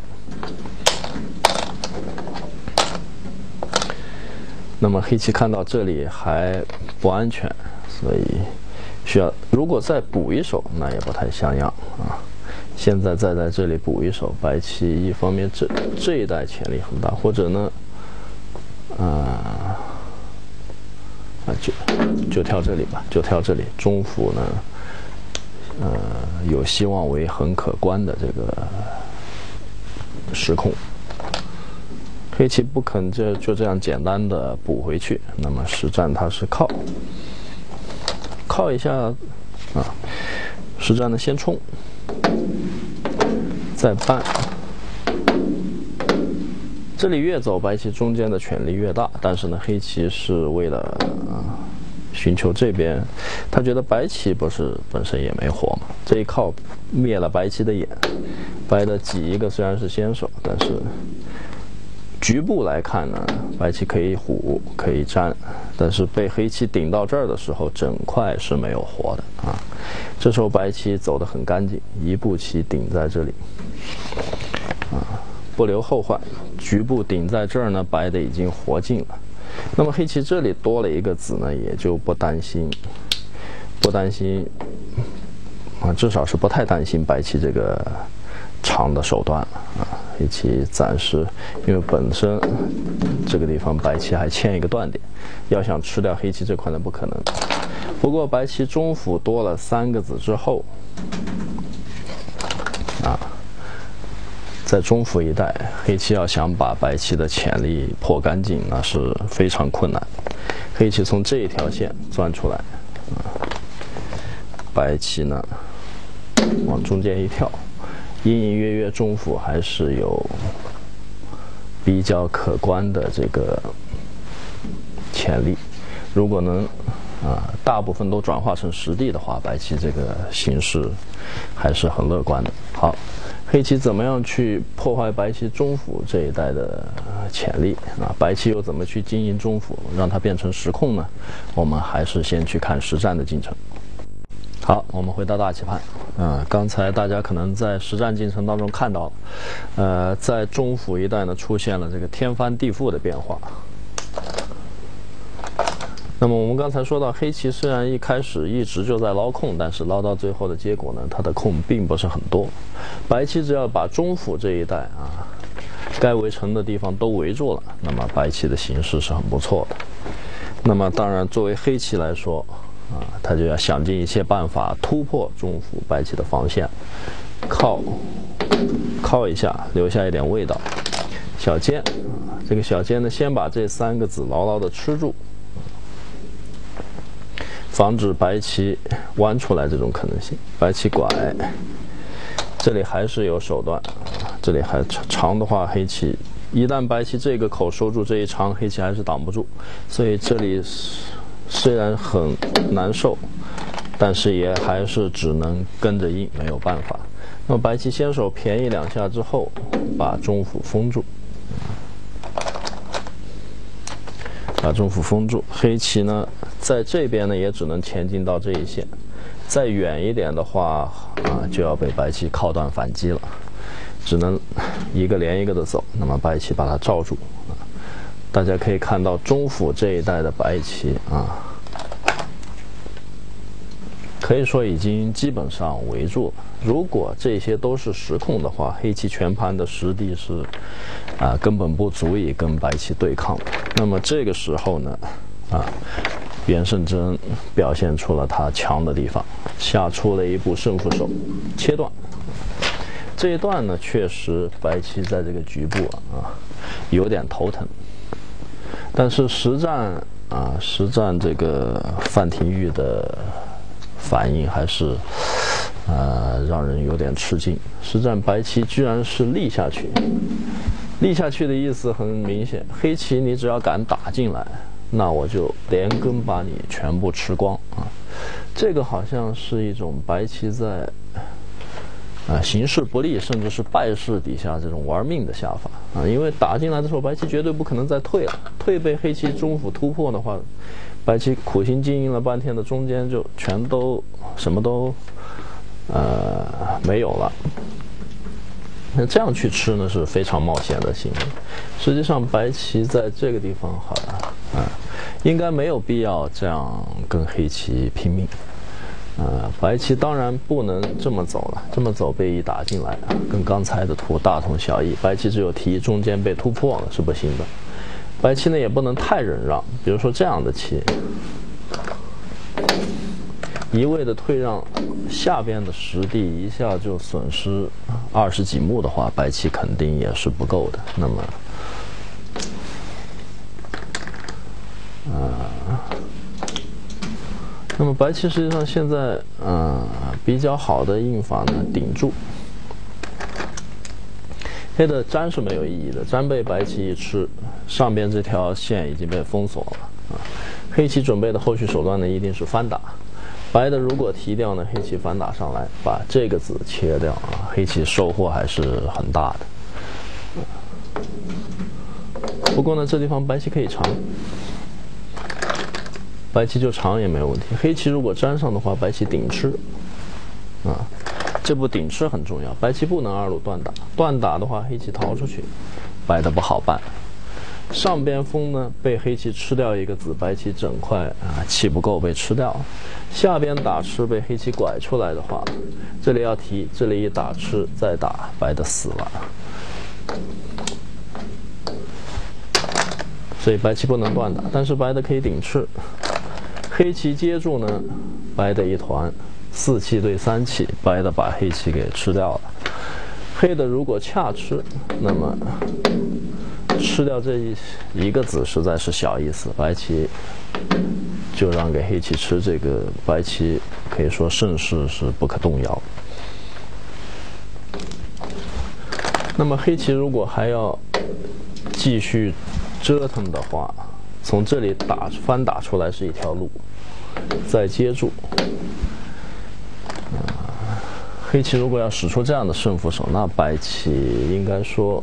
Speaker 1: 那么黑棋看到这里还不安全，所以需要如果再补一手，那也不太像样现在再在这里补一手，白棋一方面这一带潜力很大，或者呢就跳这里吧，就跳这里。中府呢，有希望为很可观的这个时空。黑棋不肯就这样简单的补回去，那么实战它是靠一下实战呢先冲，再扳。这里越走白棋中间的权力越大，但是呢黑棋是为了寻求这边，他觉得白棋不是本身也没活嘛，这一靠灭了白棋的眼，白的挤一个虽然是先手，但是局部来看呢，白棋可以虎可以粘，但是被黑棋顶到这儿的时候，整块是没有活的这时候白棋走得很干净，一步棋顶在这里不留后患，局部顶在这儿呢，白的已经活尽了。那么黑棋这里多了一个子呢，也就不担心至少是不太担心白棋这个长的手段了黑棋暂时因为本身这个地方白棋还欠一个断点，要想吃掉黑棋这块呢不可能。不过白棋中府多了3个子之后在中府一带，黑棋要想把白棋的潜力破干净，那是非常困难。黑棋从这一条线钻出来，白棋呢往中间一跳，隐隐约约中府还是有比较可观的这个潜力。如果能大部分都转化成实地的话，白棋这个形势还是很乐观的。好，黑棋怎么样去破坏白棋中府这一带的潜力白棋又怎么去经营中府，让它变成实控呢？我们还是先去看实战的进程。 好，我们回到大棋盘。刚才大家可能在实战进程当中看到了，在中府一带呢出现了这个天翻地覆的变化。那么我们刚才说到，黑棋虽然一开始一直就在捞空，但是捞到最后的结果呢，它的空并不是很多。白棋只要把中府这一带该围城的地方都围住了，那么白棋的形势是很不错的。那么当然，作为黑棋来说，他就要想尽一切办法突破中府白棋的防线，靠一下，留下一点味道。小尖，这个小尖呢，先把这3个子牢牢的吃住，防止白棋弯出来这种可能性。白棋拐，这里还是有手段，这里还长的话，黑棋一旦白棋这个口收住，这一长黑棋还是挡不住，所以这里虽然很难受，但是也还是只能跟着应，没有办法。那么白棋先手便宜2下之后，把中府封住，黑棋呢在这边呢也只能前进到这一线，再远一点的话就要被白棋靠断反击了，只能一个连一个的走。那么白棋把它罩住。大家可以看到中府这一带的白棋可以说已经基本上围住了。如果这些都是实控的话，黑棋全盘的实地是根本不足以跟白棋对抗的。那么这个时候呢袁胜珍表现出了他强的地方，下出了一步胜负手，切断。这一段呢，确实白棋在这个局部有点头疼。但是实战这个范廷钰的反应还是让人有点吃惊。实战白棋居然是立下去，立下去的意思很明显，黑棋你只要敢打进来，那我就连根把你全部吃光这个好像是一种白棋在形势不利甚至是败势底下这种玩命的下法因为打进来的时候白棋绝对不可能再退了，退被黑棋中府突破的话，白棋苦心经营了半天的中间就全都什么都没有了。那这样去吃呢是非常冒险的行为。实际上白棋在这个地方应该没有必要这样跟黑棋拼命。白棋当然不能这么走了，这么走被一打进来跟刚才的图大同小异。白棋只有提中间被突破了是不行的。白棋呢也不能太忍让，比如说这样的棋，一味的退让下边的实地，一下就损失20几目的话，白棋肯定也是不够的。那么白棋实际上现在比较好的应法呢，顶住。黑的粘是没有意义的，粘被白棋一吃，上边这条线已经被封锁了黑棋准备的后续手段呢，一定是翻打。白的如果提掉呢，黑棋反打上来，把这个子切掉黑棋收获还是很大的。不过呢，这地方白棋可以长。白棋就长也没有问题。黑棋如果粘上的话，白棋顶吃这步顶吃很重要。白棋不能2路断打，断打的话黑棋逃出去，白的不好办。上边封呢被黑棋吃掉一个子，白棋整块气不够被吃掉了。下边打吃被黑棋拐出来的话，这里要提，这里一打吃再打，白的死了。所以白棋不能断打，但是白的可以顶吃。黑棋接住呢，白的一团4气对3气，白的把黑棋给吃掉了。黑的如果恰吃，那么吃掉这一个子实在是小意思，白棋就让给黑棋吃，这个白棋可以说胜势是不可动摇。那么黑棋如果还要继续折腾的话，从这里翻打出来是一条路，再接住。黑棋如果要使出这样的胜负手，那白棋应该说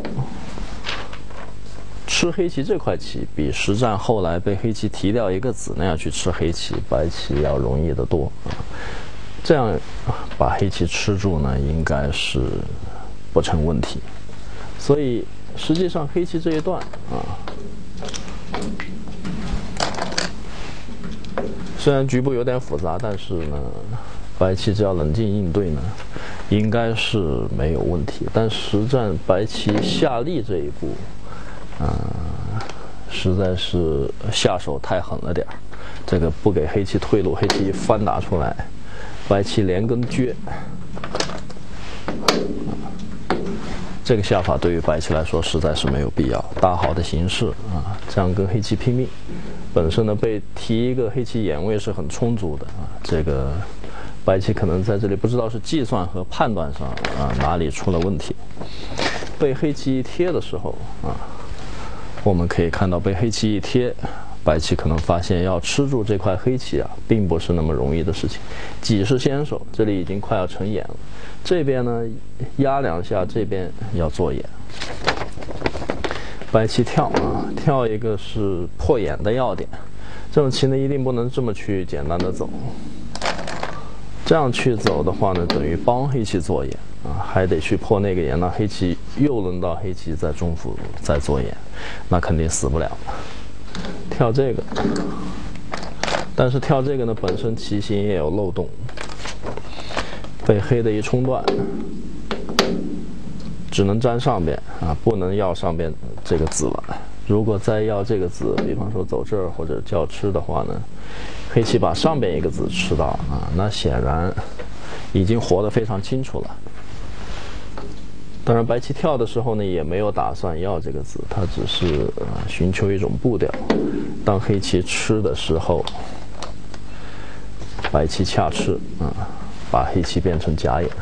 Speaker 1: 吃黑棋这块棋比实战后来被黑棋提掉一个子那样去吃黑棋，白棋要容易得多这样把黑棋吃住呢，应该是不成问题。所以实际上黑棋这一段虽然局部有点复杂，但是呢，白棋只要冷静应对呢，应该是没有问题。但实战白棋下力这一步，实在是下手太狠了点儿。这个不给黑棋退路，黑棋一翻打出来，白棋连根撅。这个下法对于白棋来说实在是没有必要。大好的形势这样跟黑棋拼命。本身呢被提一个黑棋眼位是很充足的这个白棋可能在这里不知道是计算和判断上哪里出了问题。被黑棋一贴的时候我们可以看到被黑棋一贴，白棋可能发现要吃住这块黑棋并不是那么容易的事情。己是先手，这里已经快要成眼了。这边呢压两下，这边要做眼。白棋跳跳一个是破眼的要点。这种棋呢一定不能这么去简单的走，这样去走的话呢，等于帮黑棋做眼还得去破那个眼，那黑棋又轮到黑棋在中府再做眼，那肯定死不了。跳这个，但是跳这个呢本身棋形也有漏洞，被黑的一冲断，只能粘上边不能要上边这个子了。如果再要这个子，比方说走这儿或者叫吃的话呢，黑棋把上边一个子吃到那显然已经活得非常清楚了。当然白棋跳的时候呢也没有打算要这个子，他只是寻求一种步调。当黑棋吃的时候，白棋恰吃把黑棋变成假眼。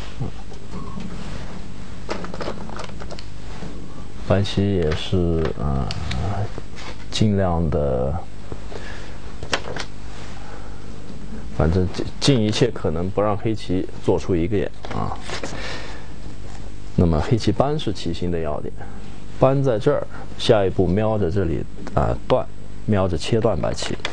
Speaker 1: 白棋也是尽量的，反正尽一切可能不让黑棋做出一个眼那么黑棋扳是棋形的要点，扳在这儿，下一步瞄着这里断，瞄着切断白棋。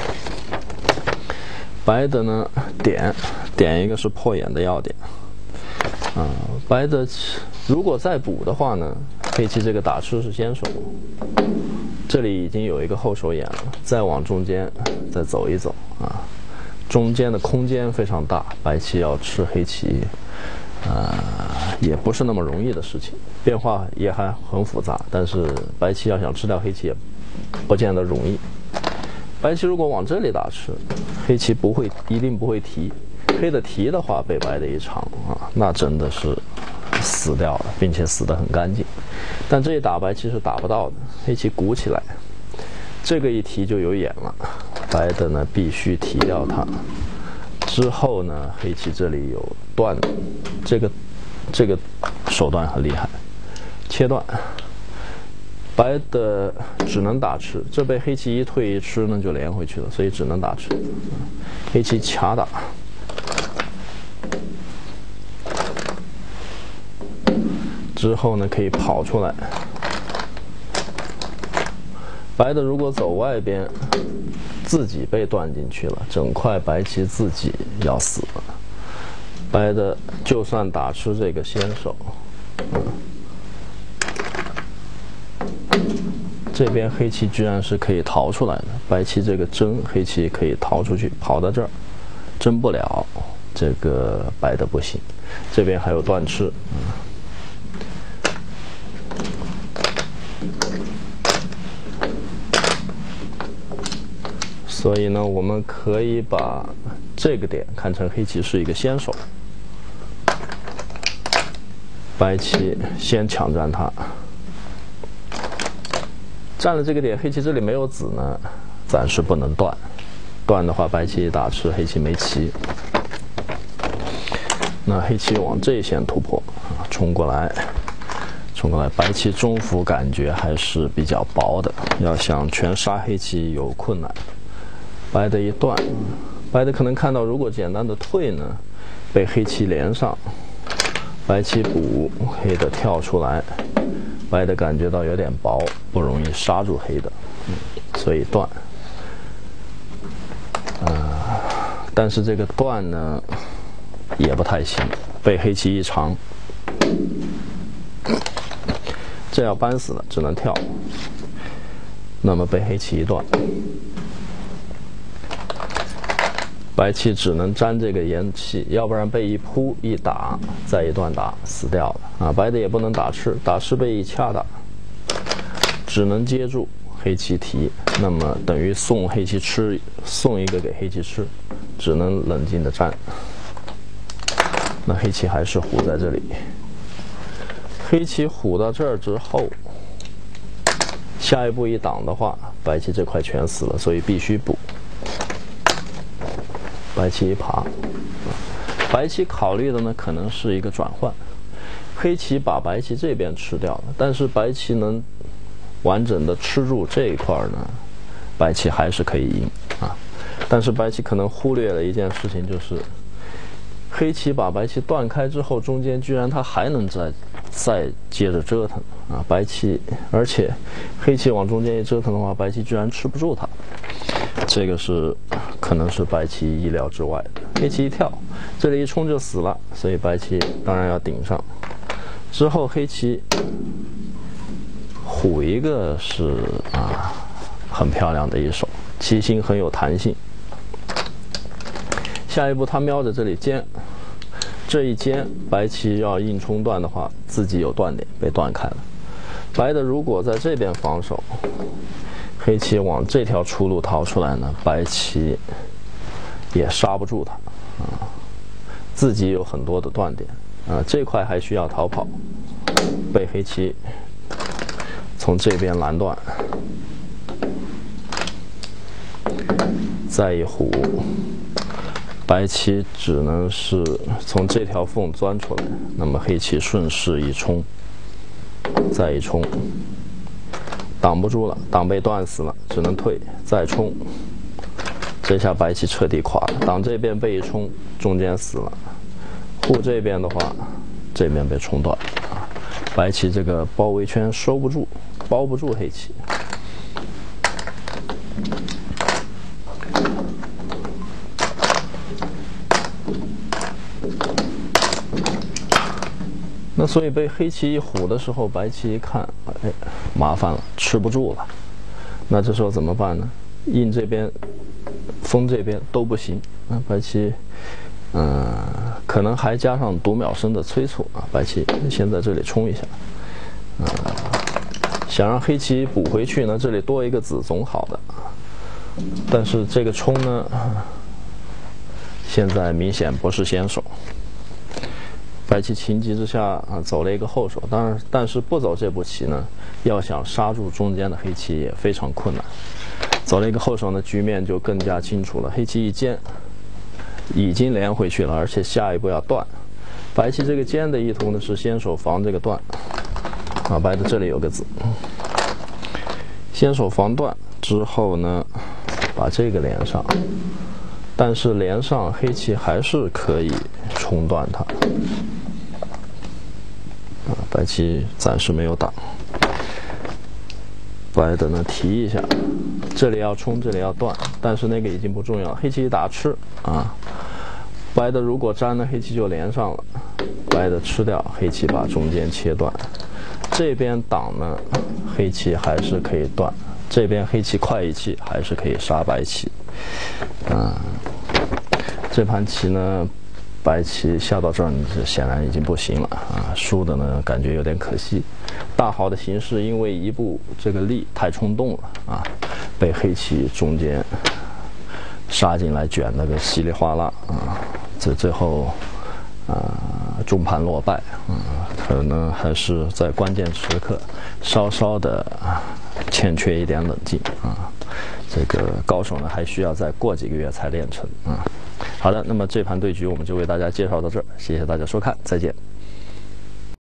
Speaker 1: 白的呢点一个是破眼的要点白的如果再补的话呢，黑棋这个打吃是先手，这里已经有一个后手眼了，再往中间再走一走中间的空间非常大，白棋要吃黑棋也不是那么容易的事情，变化也还很复杂，但是白棋要想吃掉黑棋也不见得容易。白棋如果往这里打吃，黑棋一定不会提，黑的提的话被白的一长那真的是死掉了，并且死得很干净。但这一打白棋是打不到的，黑棋鼓起来，这个一提就有眼了，白的呢必须提掉它。之后呢黑棋这里有断，这个手段很厉害，切断。白的只能打吃，这被黑棋一退一吃呢就连回去了，所以只能打吃。黑棋卡打，之后呢可以跑出来。白的如果走外边，自己被断进去了，整块白棋自己要死了。白的就算打吃这个先手这边黑棋居然是可以逃出来的，白棋这个争，黑棋可以逃出去，跑到这儿，争不了，这个白的不行。这边还有断吃，所以呢，我们可以把这个点看成黑棋是一个先手，白棋先抢占它。占了这个点，黑棋这里没有子呢，暂时不能断。断的话，白棋打吃，黑棋没棋。那黑棋往这一线突破冲过来，白棋中府感觉还是比较薄的，要想全杀黑棋有困难。白的一断，白的可能看到，如果简单的退呢，被黑棋连上，白棋补，黑的跳出来。白的感觉到有点薄，不容易杀住黑的，所以断。但是这个断呢， 也不太行，被黑棋一长，这要扳死了，只能跳。那么被黑棋一断，白棋只能粘这个沿气，要不然被一扑一打，再一断打，死掉了啊！白的也不能打吃，打吃被一掐打，只能接住黑棋提，那么等于送黑棋吃，送一个给黑棋吃，只能冷静的粘。那黑棋还是虎在这里，黑棋虎到这儿之后。下一步一挡的话，白棋这块全死了，所以必须补。白棋一爬，白棋考虑的呢可能是一个转换，黑棋把白棋这边吃掉了，但是白棋能完整的吃住这一块呢，白棋还是可以赢啊。但是白棋可能忽略了一件事情，就是黑棋把白棋断开之后，中间居然它还能再接着折腾啊！白棋，而且黑棋往中间一折腾的话，白棋居然吃不住它，这个是可能是白棋意料之外的。黑棋一跳，这里一冲就死了，所以白棋当然要顶上。之后黑棋虎一个是很漂亮的一手，棋形很有弹性。下一步他瞄着这里尖。这一尖，白棋要硬冲断的话，自己有断点被断开了。白的如果在这边防守，黑棋往这条出路逃出来呢，白棋也刹不住它啊，自己有很多的断点啊，这块还需要逃跑，被黑棋从这边拦断，再一虎。白棋只能是从这条缝钻出来，那么黑棋顺势一冲，再一冲，挡不住了，挡被断死了，只能退，再冲。这下白棋彻底垮了，挡这边被一冲，中间死了。护这边的话，这边被冲断，白棋这个包围圈收不住，包不住黑棋。那所以被黑棋一虎的时候，白棋一看，哎，麻烦了，吃不住了。那这时候怎么办呢？印这边、封这边都不行。白棋，可能还加上读秒声的催促啊。白棋先在这里冲一下，想让黑棋补回去呢，这里多一个子总好的。但是这个冲呢，现在明显不是先手。白棋情急之下走了一个后手，但是不走这步棋呢，要想杀住中间的黑棋也非常困难。走了一个后手呢，局面就更加清楚了。黑棋一尖，已经连回去了，而且下一步要断。白棋这个尖的意图呢是先手防这个断，白的这里有个子，先手防断之后呢，把这个连上，但是连上黑棋还是可以冲断它。白棋暂时没有挡，白的呢提一下，这里要冲，这里要断，但是那个已经不重要。黑棋一打吃白的如果粘了，黑棋就连上了，白的吃掉，黑棋把中间切断。这边挡呢，黑棋还是可以断，这边黑棋快一气还是可以杀白棋。这盘棋呢，白棋下到这儿显然已经不行了输的呢感觉有点可惜。大好的形势因为一步这个力太冲动了被黑棋中间杀进来卷那个稀里哗啦这最后中盘落败可能还是在关键时刻稍稍的欠缺一点冷静这个高手呢还需要再过几个月才练成好的，那么这盘对局我们就为大家介绍到这儿，谢谢大家收看，再见。